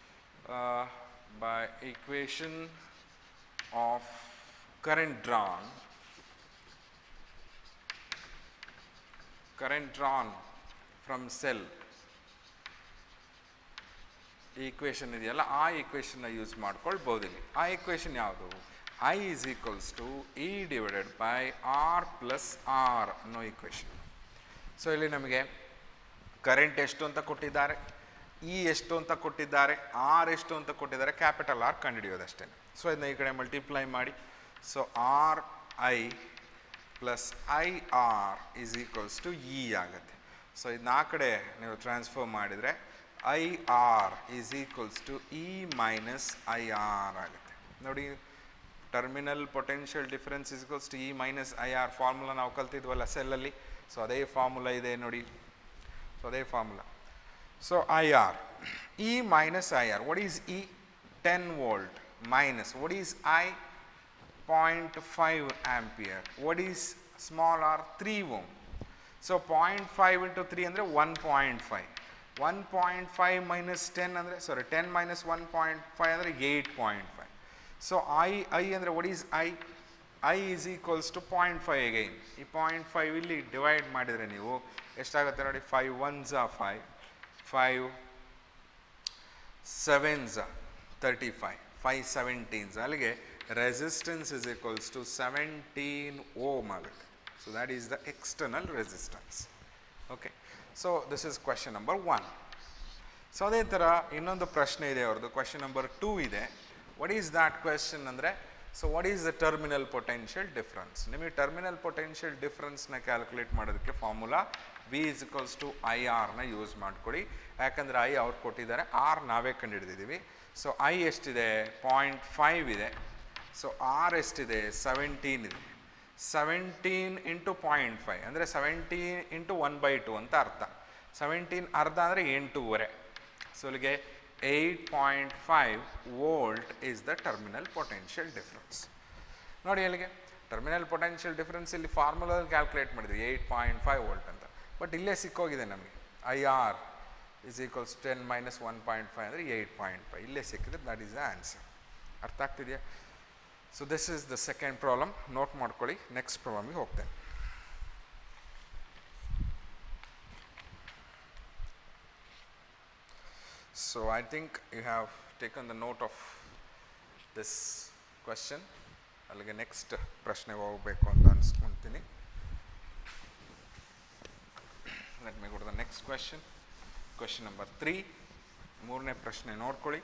of current drawn from cell. ಈ equation ಇದೆಯಲ್ಲ, ಆ ಈಕ್ವೇಷನ್ನ use ಮಾಡ್ಕೊಳ್ಬೋದು. ಇಲ್ಲಿ ಆ equation ಯಾವುದು, I is equals to E divided by R plus R ಅನ್ನೋ ಈಕ್ವೇಷನ್. ಸೊ ಇಲ್ಲಿ ನಮಗೆ ಕರೆಂಟ್ ಎಷ್ಟು ಅಂತ ಕೊಟ್ಟಿದ್ದಾರೆ, ಇ ಎಷ್ಟು ಅಂತ ಕೊಟ್ಟಿದ್ದಾರೆ, ಆರ್ ಎಷ್ಟು ಅಂತ ಕೊಟ್ಟಿದ್ದಾರೆ, ಕ್ಯಾಪಿಟಲ್ ಆರ್ ಕಂಡುಹಿಡಿಯೋದಷ್ಟೇ. ಸೊ ಇದನ್ನ ಈ ಕಡೆ ಮಲ್ಟಿಪ್ಲೈ ಮಾಡಿ, so R I plus I R is equals to E ಆಗುತ್ತೆ. ಸೊ ಇದನ್ನ ಆ ಕಡೆ ನೀವು ಟ್ರಾನ್ಸ್ಫರ್ ಮಾಡಿದರೆ I R is equals to E minus I R ಆಗುತ್ತೆ. ನೋಡಿ, terminal potential difference is equals to E minus I R formula ನಾವು ಕಲ್ತಿದ್ವಲ್ಲ ಸೆಲ್ಲಲ್ಲಿ. ಸೊ ಅದೇ ಫಾರ್ಮುಲಾ ಇದೆ ನೋಡಿ, ಸೊ ಅದೇ formula. So I R, E minus I R, what is E, 10 volt, minus what is I, 0.5 ampere, what is small R, 3 ohm. So 0.5 into 3 ಅಂದರೆ 1.5, 1.5 minus 10 ಅಂದರೆ, ಸಾರಿ 10 minus 1.5 ಅಂದರೆ 8.5. So I ಅಂದರೆ what is I is equals to 0.5 again. ಈ 0.5 ಇಲ್ಲಿ divide ಮಾಡಿದರೆ ನೀವು ಎಷ್ಟಾಗುತ್ತೆ ನೋಡಿ, 5 1s 5, 5 7s 35, 5 17s, ಅಲ್ಲಿಗೆ resistance is equals to 17 ohm ಆಗುತ್ತೆ. So that is the external resistance. Okay, so this is question number 1. ಸೊ ಅದೇ ಥರ ಇನ್ನೊಂದು ಪ್ರಶ್ನೆ ಇದೆ ಅವ್ರದ್ದು, ಕ್ವೆಶನ್ ನಂಬರ್ 2 ಇದೆ. ವಾಟ್ ಈಸ್ ದ್ಯಾಟ್ ಕ್ವೆಶನ್ ಅಂದರೆ, so what is the terminal potential difference. ನಿಮಗೆ ಟರ್ಮಿನಲ್ ಪೊಟೆನ್ಷಿಯಲ್ ಡಿಫ್ರೆನ್ಸ್ನ ಕ್ಯಾಲ್ಕುಲೇಟ್ ಮಾಡೋದಕ್ಕೆ formula V is equals to I ಆರ್ನ ಯೂಸ್ ಮಾಡಿಕೊಡಿ. ಯಾಕಂದರೆ ಐ ಅವ್ರು ಕೊಟ್ಟಿದ್ದಾರೆ, ಆರ್ ನಾವೇ ಕಂಡುಹಿಡಿದಿದ್ದೀವಿ. ಸೊ ಐ ಎಷ್ಟಿದೆ, 0.5 ಇದೆ. ಸೊ ಆರ್ ಎಷ್ಟಿದೆ, 17 ಇದೆ. 17 ಇಂಟು 0.5 ಅಂದರೆ 17 ಇಂಟು 1/2 ಅಂತ ಅರ್ಥ. 17 ಅರ್ಧ ಅಂದರೆ 8.5. ಸೊ ಇಲ್ಲಿಗೆ 8.5 volt is the terminal potential difference. ನೋಡಿ ಅಲ್ಲಿಗೆ ಟರ್ಮಿನಲ್ ಪೊಟೆನ್ಷಿಯಲ್ ಡಿಫ್ರೆನ್ಸ್ ಇಲ್ಲಿ ಫಾರ್ಮುಲಾದಲ್ಲಿ ಕ್ಯಾಲ್ಕುಲೇಟ್ ಮಾಡಿದ್ವಿ 8.5 ವೋಲ್ಟ್ ಅಂತ. ಬಟ್ ಇಲ್ಲೇ ಸಿಕ್ಕೋಗಿದೆ ನಮಗೆ, I R is equals 10 minus 1.5 ಅಂದರೆ 8.5 ಇಲ್ಲೇ ಸಿಕ್ಕಿದ್ರೆ ದಟ್ ಈಸ್ ದ ಆನ್ಸರ್. ಅರ್ಥ ಆಗ್ತಿದೆಯಾ? So this is the second problem, note ಮಾಡ್ಕೊಳ್ಳಿ. ನೆಕ್ಸ್ಟ್ ಪ್ರಾಬ್ಲಮ್ಗೆ ಹೋಗ್ತೇನೆ. So I think you have taken the note of this question. ಅಲ್ಲಿಗೆ ನೆಕ್ಸ್ಟ್ ಪ್ರಶ್ನೆಗೆ ಹೋಗಬೇಕು ಅಂತ ಅನ್ಸ್ಕೊಳ್ತೀನಿ. Let me go to the next question, question number 3. ಮೂರನೇ ಪ್ರಶ್ನೆ ನೋಡ್ಕೊಳ್ಳಿ.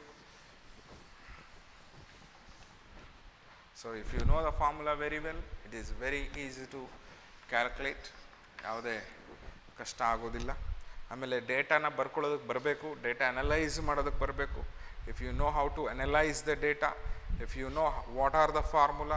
So if you know the formula very well, it is very easy to calculate, ಯಾವುದೇ ಕಷ್ಟ ಆಗೋದಿಲ್ಲ. ಆಮೇಲೆ ಡೇಟಾನ ಬರ್ಕೊಳ್ಳೋದಕ್ಕೆ ಬರಬೇಕು, ಡೇಟಾ ಅನಲೈಸ್ ಮಾಡೋದಕ್ಕೆ ಬರಬೇಕು. If you know how to analyse the data, if you know what are the formulas,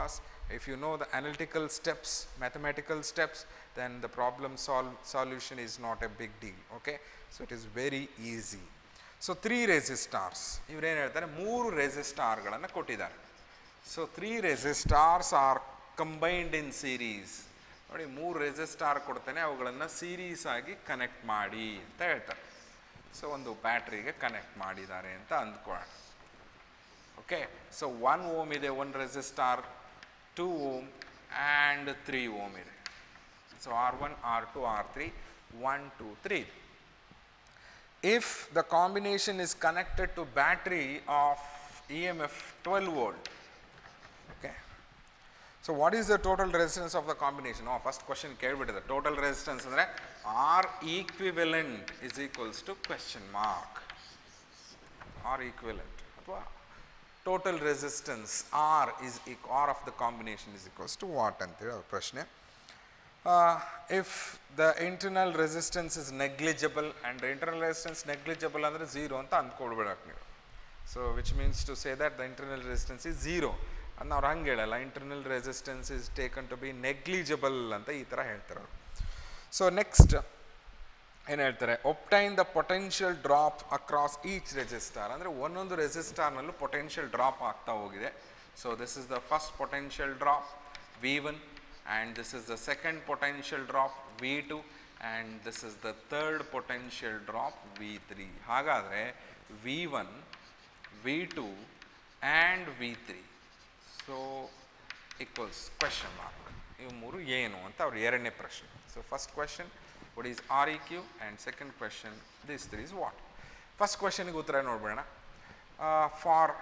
If you know the analytical steps, mathematical steps, then the problem solution is not a big deal. Okay, so it is very easy. So 3 resistors, ಇವರು ಏನು ಹೇಳ್ತಾರೆ 3 ರೆಸಿಸ್ಟಾರ್ಗಳನ್ನು ಕೊಟ್ಟಿದ್ದಾರೆ. So 3 resistors are combined in series. ನೋಡಿ 3 ರೆಸಿಸ್ಟಾರ್ ಕೊಡ್ತೇನೆ, ಅವುಗಳನ್ನು series ಆಗಿ connect ಮಾಡಿ ಅಂತ ಹೇಳ್ತಾರೆ. ಸೊ ಒಂದು ಬ್ಯಾಟ್ರಿಗೆ ಕನೆಕ್ಟ್ ಮಾಡಿದ್ದಾರೆ ಅಂತ ಅಂದ್ಕೊಳ್ಳೋಣ. ಓಕೆ, ಸೊ 1 ಓಮ್ ಇದೆ, 1 ರೆಸಿಸ್ಟಾರ್, 2 ಓಮ್ ಆ್ಯಂಡ್ 3 ಓಮ್ ಇದೆ. So R1, R2, R3, 1, 2, 3. If the combination is connected to battery of EMF 12 volt, okay, so what is the total resistance of the combination? Oh, first question ಕೇಳಿಬಿಟ್ಟಿದೆ. total resistance ಅಂದರೆ R equivalent is equals to question mark. R equivalent ಅಥವಾ total resistance R of the combination is equals to what ಅಂತೇಳಿ ಅವ್ರ ಪ್ರಶ್ನೆ. If the internal resistance is negligible, and the internal resistance negligible ಅಂದರೆ 0 ಅಂತ ಅಂದ್ಕೊಳ್ಬೇಡಕ್ಕೆ ನೀವು. So which means to say that the internal resistance is 0 ಅಂತ ಅವ್ರು ಹಂಗೆ ಹೇಳಲ್ಲ. internal resistance is taken to be negligible ಅಂತ ಈ ಥರ ಹೇಳ್ತಾರೆ ಅವರು. ಸೊ ನೆಕ್ಸ್ಟ್ ಏನು ಹೇಳ್ತಾರೆ, obtain the potential drop across each resistor. ಅಂದರೆ ಒಂದೊಂದು ರೆಸಿಸ್ಟಾರ್ನಲ್ಲೂ ಪೊಟೆನ್ಷಿಯಲ್ ಡ್ರಾಪ್ ಆಗ್ತಾ ಹೋಗಿದೆ. So this is the first potential drop V1, and this is the second potential drop V2, and this is the third potential drop V3. ಹಾಗಾದರೆ V1, V2 and V3 so equals question mark. ಇವು ಮೂರು ಏನು ಅಂತ ಅವ್ರ ಎರಡನೇ ಪ್ರಶ್ನೆ. So first question what is REQ, and second question these three is what. First ಕ್ವೆಶನ್ಗೆ ಉತ್ತರ ನೋಡ್ಬೇಡ. For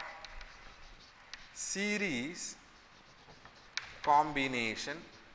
series combination,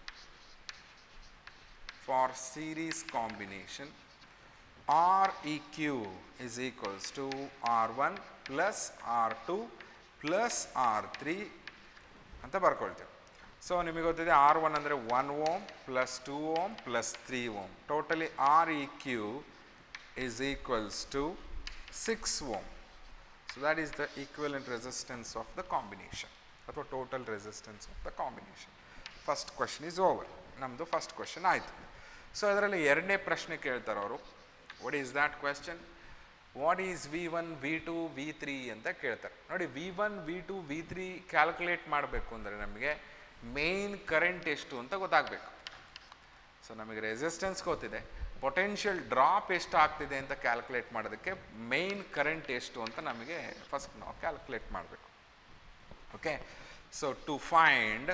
for series combination, REQ is equals to R1 plus R2 plus R3 ಅಂತ ಬರ್ಕೊಳ್ತೇವೆ. ಸೊ ನಿಮಗೆ ಗೊತ್ತಿದೆ R1 ಅಂದರೆ 1 ohm plus 2 ohm plus 3 ohm. Totally REQ is equals to 6 ohm. So that is the equivalent resistance of the combination ಅಥವಾ total resistance of the combination. First question is over. ನಮ್ಮದು first question ಆಯಿತು. So ಅದರಲ್ಲಿ ಎರಡನೇ ಪ್ರಶ್ನೆ ಕೇಳ್ತಾರೆ ಅವರು. What is that question? What is V1, V2, V3 ಅಂತ ಕೇಳ್ತಾರೆ. ನೋಡಿ V1, V2, V3 ಕ್ಯಾಲ್ಕುಲೇಟ್ ಮಾಡಬೇಕು ಅಂದರೆ ನಮಗೆ ಮೇನ್ ಕರೆಂಟ್ ಎಷ್ಟು ಅಂತ ಗೊತ್ತಾಗಬೇಕು. ಸೊ ನಮಗೆ ರೆಸಿಸ್ಟೆನ್ಸ್ ಗೊತ್ತಿದೆ, ಪೊಟೆನ್ಷಿಯಲ್ ಡ್ರಾಪ್ ಎಷ್ಟು ಆಗ್ತಿದೆ ಅಂತ ಕ್ಯಾಲ್ಕುಲೇಟ್ ಮಾಡೋದಕ್ಕೆ ಮೇನ್ ಕರೆಂಟ್ ಎಷ್ಟು ಅಂತ ನಮಗೆ ಫಸ್ಟ್ ನಾವು ಕ್ಯಾಲ್ಕುಲೇಟ್ ಮಾಡಬೇಕು. Okay, so to find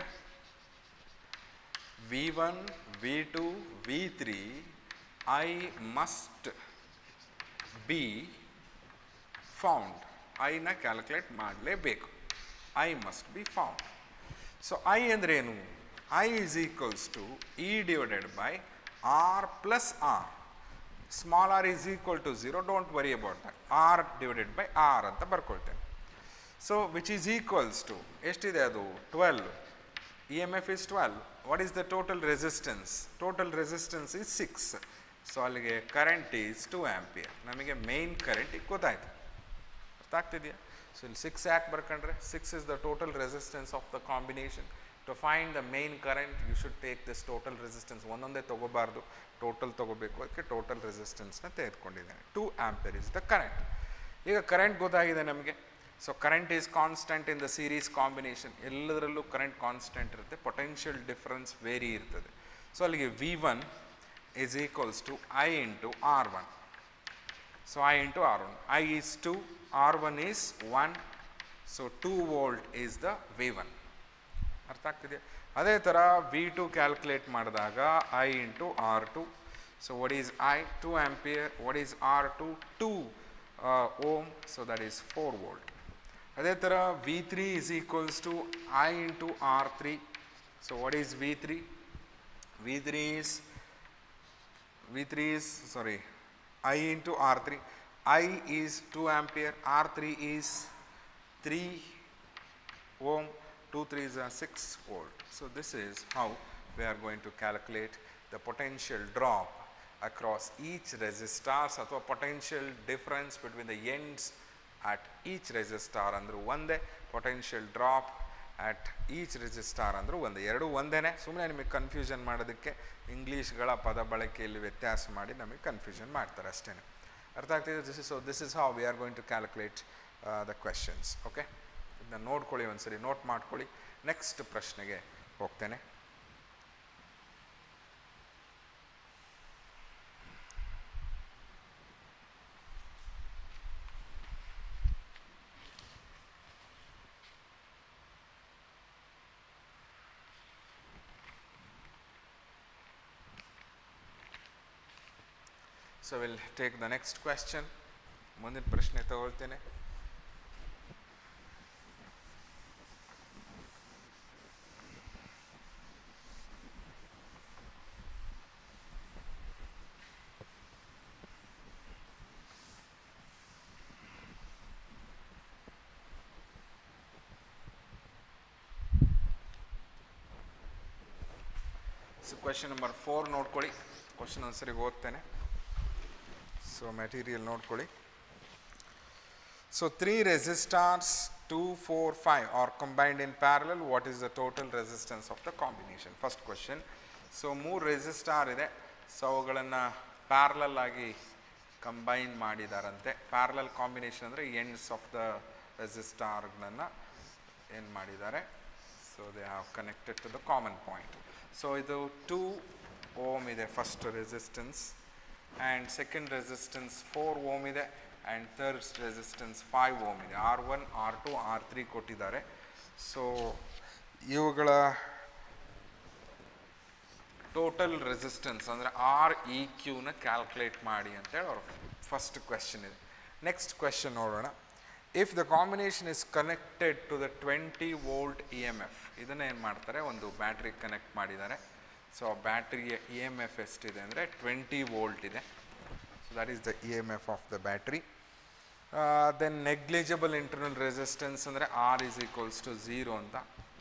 V1, V2, V3, I must be found. I ನ ಕ್ಯಾಲ್ಕುಲೇಟ್ ಮಾಡಲೇಬೇಕು. I must be found. So I ಅಂದರೆ ಏನು? I is equals to E divided by R plus R. Small r is equal to 0, don't worry about that. R divided by R ಅಂತ ಬರ್ಕೊಳ್ತೇನೆ. So which is equals to ಎಷ್ಟಿದೆ ಅದು? 12. EMF is 12. What is the total resistance? Total resistance is 6. So ಅಲ್ಲಿಗೆ current is 2 ampere. ನಮಗೆ main current ಗೊತ್ತಾಯ್ತು. ಅರ್ಥ ಆಗ್ತಿದೆಯಾ? So ಇಲ್ಲಿ 6 ಯಾಕೆ ಬರ್ಕೊಂಡ್ರೆ 6 is the total resistance of the combination. To find the main current you should take this total resistance. ಒಂದೊಂದೇ ತಗೋಬಾರ್ದು, total ತಗೋಬೇಕು. ಅದಕ್ಕೆ ಟೋಟಲ್ ರೆಸಿಸ್ಟೆನ್ಸ್ನ ತೆಗೆದುಕೊಂಡಿದ್ದೇನೆ. 2 ಆಂಪಿಯರ್ ಇಸ್ ದ ಕರೆಂಟ್. ಈಗ ಕರೆಂಟ್ ಗೊತ್ತಾಗಿದೆ ನಮಗೆ. So current is constant in the series combination. ಎಲ್ಲದರಲ್ಲೂ current constant ಇರುತ್ತೆ, ಪೊಟೆನ್ಷಿಯಲ್ ಡಿಫರೆನ್ಸ್ ವೇರಿ ಇರ್ತದೆ. ಸೊ ಅಲ್ಲಿಗೆ V1 is equals to I into R1. So I into R1. I is 2, R1 is 1. So 2 volt is the V1. ಅರ್ಥ ಆಗ್ತಿದೆ? ಅದೇ ಥರ V2 calculate ಮಾಡಿದಾಗ I into R2. So what is I? 2 ampere. What is R2? 2 ohm. So that is 4 volt. ಅದೇ ಥರ V3 is equals to I into R3. So what is V3? V3 is I into R3. I is 2 ampere, R3 is 3 ohm, 2 3s are 6 volt. So this is how we are going to calculate the potential drop across each resistors ಅಥವಾ potential difference between the ends at each resistor. ಅಂದ್ರೆ ಒಂದೇ potential drop at each resistor ಅಂದರೂ ಒಂದು ಎರಡು ಒಂದೇನೆ, ಸುಮ್ಮನೆ ನಿಮಗೆ confusion ಮಾಡೋದಕ್ಕೆ ಇಂಗ್ಲೀಷ್ಗಳ ಪದ ಬಳಕೆಯಲ್ಲಿ ವ್ಯತ್ಯಾಸ ಮಾಡಿ ನಮಗೆ ಕನ್ಫ್ಯೂಷನ್ ಮಾಡ್ತಾರೆ ಅಷ್ಟೇ. ಅರ್ಥ ಆಗ್ತಿದೆ? This is how we are going to calculate the questions. Okay, ಇದನ್ನ ನೋಡ್ಕೊಳ್ಳಿ, ಒಂದ್ಸರಿ ನೋಟ್ ಮಾಡ್ಕೊಳ್ಳಿ. ನೆಕ್ಸ್ಟ್ ಪ್ರಶ್ನೆಗೆ ಹೋಗ್ತೇನೆ. So we'll take the next question. ಮುಂದಿನ ಪ್ರಶ್ನೆ ತಗೊಳ್ತೇನೆ. So question number 4 ನೋಡ್ಕೊಳ್ಳಿ. ಕ್ವಶನ್ ಒಂದ್ಸರಿ ಓದ್ತೇನೆ. So material ನೋಡ್ಕೊಳ್ಳಿ. So 3 resistors 2, 4, 5 are combined in parallel. What is the total resistance of the combination? First question. So 3 resistor ಇದೆ. So ಅವುಗಳನ್ನು parallel ಆಗಿ combine ಮಾಡಿದಾರಂತೆ. ಪ್ಯಾರಲಲ್ ಕಾಂಬಿನೇಷನ್ ಅಂದರೆ ಎಂಡ್ಸ್ ಆಫ್ ದ ರೆಸಿಸ್ಟಾರ್ಗಳನ್ನು ಏನು ಮಾಡಿದ್ದಾರೆ, so they have connected to the common point. So ಇದು 2 ohm ಇದೆ first resistance, and second resistance 4 ohm ಇದೆ, and third resistance 5 ohm ಇದೆ. R1, R2, R3 ಕೊಟ್ಟಿದ್ದಾರೆ. ಸೊ ಇವುಗಳ ಟೋಟಲ್ ರೆಸಿಸ್ಟೆನ್ಸ್ ಅಂದರೆ REQನ ಕ್ಯಾಲ್ಕುಲೇಟ್ ಮಾಡಿ ಅಂತೇಳಿ ಅವ್ರ ಫಸ್ಟ್ ಕ್ವೆಶನ್ ಇದೆ. ನೆಕ್ಸ್ಟ್ ಕ್ವೆಶನ್ ನೋಡೋಣ. If the combination is connected to the 20 volt EMF, ಇದನ್ನು ಏನು ಮಾಡ್ತಾರೆ, ಒಂದು ಬ್ಯಾಟ್ರಿ ಕನೆಕ್ಟ್ ಮಾಡಿದ್ದಾರೆ. ಸೊ ಬ್ಯಾಟ್ರಿಯ EMF ಎಷ್ಟಿದೆ ಅಂದರೆ 20 ವೋಲ್ಟ್ ಇದೆ. So that is the EMF of the battery. Then negligible internal resistance ಅಂದರೆ R is equals to 0 ಅಂತ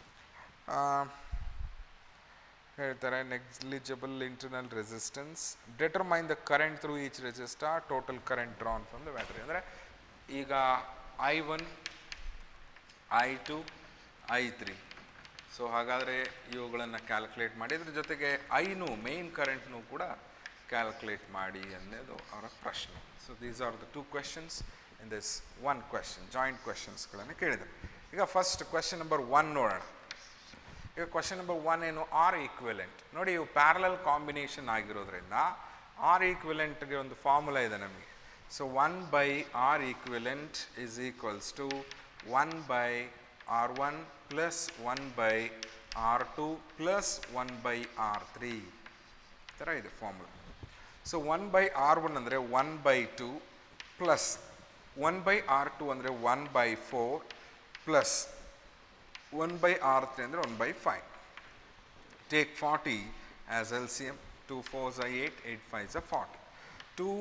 ಹೇಳ್ತಾರೆ. Negligible internal resistance. Determine the current through each resistor, total current drawn from the battery. ಅಂದರೆ ಈಗ I1, I2, I3. So ಹಾಗಾದರೆ ಇವುಗಳನ್ನು calculate ಮಾಡಿ, ಇದ್ರ ಜೊತೆಗೆ ಐನು ಮೇನ್ ಕರೆಂಟ್ನೂ ಕೂಡ ಕ್ಯಾಲ್ಕುಲೇಟ್ ಮಾಡಿ ಅನ್ನೋದು ಅವರ ಪ್ರಶ್ನೆ. So these are the 2 questions in this 1 question, joint ಕ್ವೆಶನ್ಸ್ಗಳನ್ನು ಕೇಳಿದರು. ಈಗ ಫಸ್ಟ್ ಕ್ವೆಶನ್ ನಂಬರ್ 1 ನೋಡೋಣ. ಈಗ ಕ್ವೆಶನ್ ನಂಬರ್ 1 ಏನು, R ಈಕ್ವಿಲೆಂಟ್. ನೋಡಿ, ಇವು ಪ್ಯಾರಲಲ್ ಕಾಂಬಿನೇಷನ್ ಆಗಿರೋದ್ರಿಂದ R ಈಕ್ವಿಲೆಂಟ್ಗೆ ಒಂದು ಫಾರ್ಮುಲಾ ಇದೆ ನಮಗೆ. So 1/R equivalent is equals to 1/R1 plus 1/R2 plus 1/R3 ಥರ ಇದೆ ಫಾರ್ಮುಲಾ. ಸೊ 1/R1 ಅಂದರೆ 1/2 ಪ್ಲಸ್ 1/R2 ಅಂದರೆ 1/4 ಪ್ಲಸ್ 1/R3 ಅಂದರೆ 1/5. Take 40 as LCM. 2 4s are 8, 8 5s are 40. 2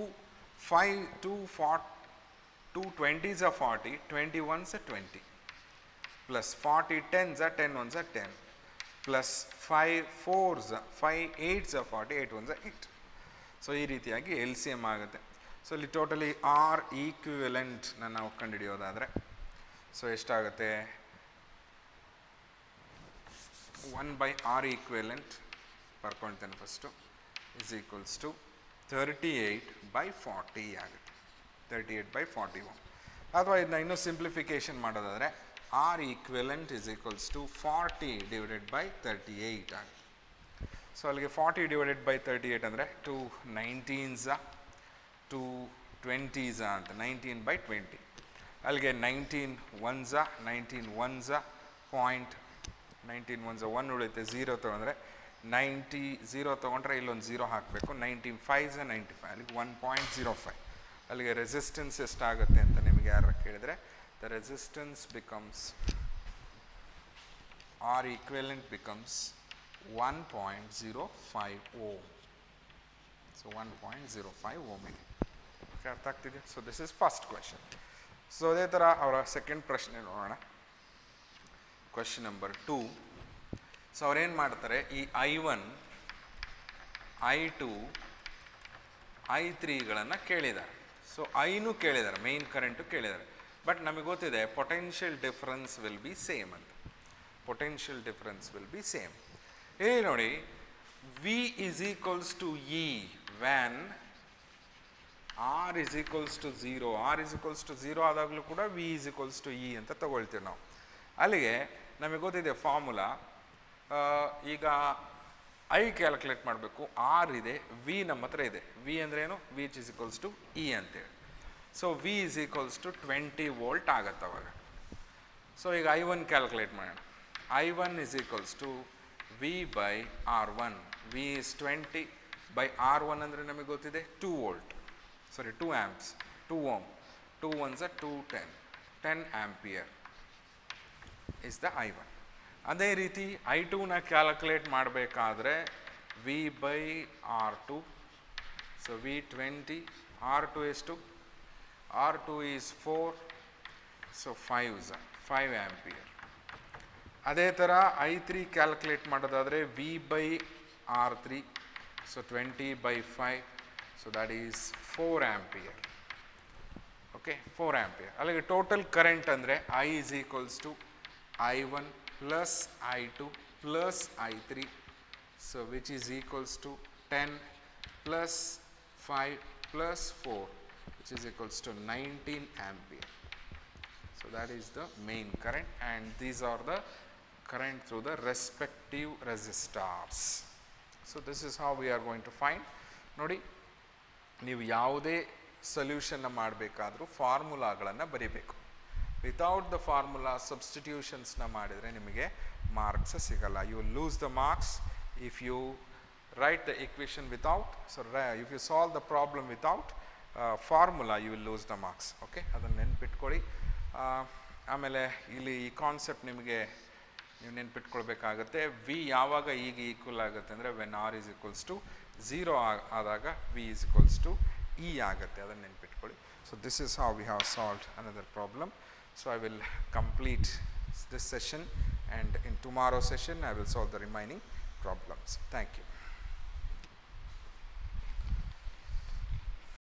20s are 40, 21s are 20. Plus 40 10s are 10 1s are 10, plus 5 4s 5 8s are 40, 8 1s are 8. So ಈ ರೀತಿಯಾಗಿ LCM ಆಗುತ್ತೆ. So ಇಲ್ಲಿ totally R ಈಕ್ವಿವೆಲೆಂಟ್ನ ನಾವು ಕಂಡುಹಿಡಿಯೋದಾದರೆ so ಎಷ್ಟಾಗುತ್ತೆ, 1/R equivalent ಬರ್ಕೊಳ್ತೇನೆ first, is equals to 38/40 ಆಗುತ್ತೆ. 38/40 ohm. ಅಥವಾ ಇದನ್ನ ಇನ್ನೂ ಸಿಂಪ್ಲಿಫಿಕೇಶನ್ ಮಾಡೋದಾದರೆ R equivalent is equals to 40 divided by 38 ಆಗುತ್ತೆ. ಸೊ ಅಲ್ಲಿಗೆ 40 divided by 38 ಅಂದರೆ 2 19s 2 20s ಅಂತ 19/20. ಅಲ್ಲಿಗೆ 19 1s 19 1s ಪಾಯಿಂಟ್ 19 1s 1 ಉಳಿಯುತ್ತೆ. 0 ತೊಗೊಂಡ್ರೆ 90 0 ತೊಗೊಂಡ್ರೆ ಇಲ್ಲೊಂದು 0 ಹಾಕಬೇಕು. 19 5s 95, ಅಲ್ಲಿಗೆ 1.05. ಅಲ್ಲಿಗೆ ರೆಸಿಸ್ಟೆನ್ಸ್ ಎಷ್ಟಾಗುತ್ತೆ ಅಂತ ನಿಮಗೆ ಯಾರು ಕೇಳಿದರೆ, the resistance becomes, R equivalent becomes 1.05 ohm. So 1.05 ohm ಇದೆ. ಅರ್ಥ ಆಗ್ತಿದೆ? So this is first question. So ಅದೇ ಥರ ಅವರ ಸೆಕೆಂಡ್ ಪ್ರಶ್ನೆ ನೋಡೋಣ. Question number 2. ಸೊ ಅವ್ರೇನು ಮಾಡ್ತಾರೆ, ಈ I1 I2 I3ಗಳನ್ನು ಕೇಳಿದ್ದಾರೆ. ಸೊ ಐನು ಕೇಳಿದ್ದಾರೆ, ಮೇನ್ ಕರೆಂಟು ಕೇಳಿದ್ದಾರೆ. ಬಟ್ ನಮಗೆ ಗೊತ್ತಿದೆ potential difference will be same ಅಂತ. potential difference will be same. ಇಲ್ಲಿ ನೋಡಿ V is equals to E when R is equals to 0. R is equals to 0 ಆದಾಗಲೂ ಕೂಡ V is equals to E ಅಂತ ತಗೊಳ್ತೀವಿ ನಾವು. ಅಲ್ಲಿಗೆ ನಮಗೆ ಗೊತ್ತಿದೆ ಫಾರ್ಮುಲಾ. ಈಗ I ಕ್ಯಾಲ್ಕುಲೇಟ್ ಮಾಡಬೇಕು. R ಇದೆ, V ನಮ್ಮ ಹತ್ರ ಇದೆ. V ಅಂದರೆ ಏನು? V is equals to E ಅಂತೇಳಿ. So V is equals to 20 volt ಆಗತ್ತೆ ಅವಾಗ. ಸೊ ಈಗ I1 ಕ್ಯಾಲ್ಕುಲೇಟ್ ಮಾಡೋಣ. I1 is equals to V by R1. V is 20 by R1 ಅಂದರೆ ನಮಗೆ ಗೊತ್ತಿದೆ 2 volt. Sorry, 2 amps, 2 ohm, 2 ones are 210, 10 ampere is the I1. ಅದೇ ರೀತಿ I2 ನ ಕ್ಯಾಲ್ಕುಲೇಟ್ ಮಾಡಬೇಕಾದ್ರೆ V by R2, so V20, R2 is 2, R2 is 4, so 5 ampere. ಅದೇ ಥರ I3 calculate ಮಾಡೋದಾದರೆ V by R3, so 20 by 5, so that is 4 ampere. Okay, 4 ampere. ಅಲ್ಲಿಗೆ total current ಅಂದರೆ I is equals to I1 plus I2 plus I3, so which is equals to 10 plus 5 plus 4, which is equals to 19 ampere. So that is the main current, and these are the current through the respective resistors. So this is how we are going to find. ನೋಡಿ, ನೀವು ಯಾವುದೇ ಸೊಲ್ಯೂಷನ್ನ ಮಾಡಬೇಕಾದ್ರೂ ಫಾರ್ಮುಲಾಗಳನ್ನು ಬರೀಬೇಕು. Without the formula ಸಬ್ಸ್ಟಿಟ್ಯೂಷನ್ಸ್ನ ಮಾಡಿದರೆ ನಿಮಗೆ marks ಸಿಗಲ್ಲ. You will lose the marks if you write the equation without, so if you solve the problem without formula you will lose the marks. Okay, ಅದನ್ನು ನೆನ್ಪಿಟ್ಕೊಳ್ಳಿ. ಆಮೇಲೆ ಇಲ್ಲಿ ಈ ಕಾನ್ಸೆಪ್ಟ್ ನಿಮಗೆ ನೀವು ನೆನ್ಪಿಟ್ಕೊಳ್ಬೇಕಾಗತ್ತೆ. ವಿ ಯಾವಾಗ ಈಗ ಈಕ್ವಲ್ ಆಗುತ್ತೆ ಅಂದರೆ when R is equals to 0 ಆದಾಗ V is equals to E ಆಗುತ್ತೆ. ಅದನ್ನು ನೆನ್ಪಿಟ್ಕೊಳ್ಳಿ. So this is how we have solved another problem. So I will complete this session, and in tomorrow session I will solve the remaining problems. Thank you.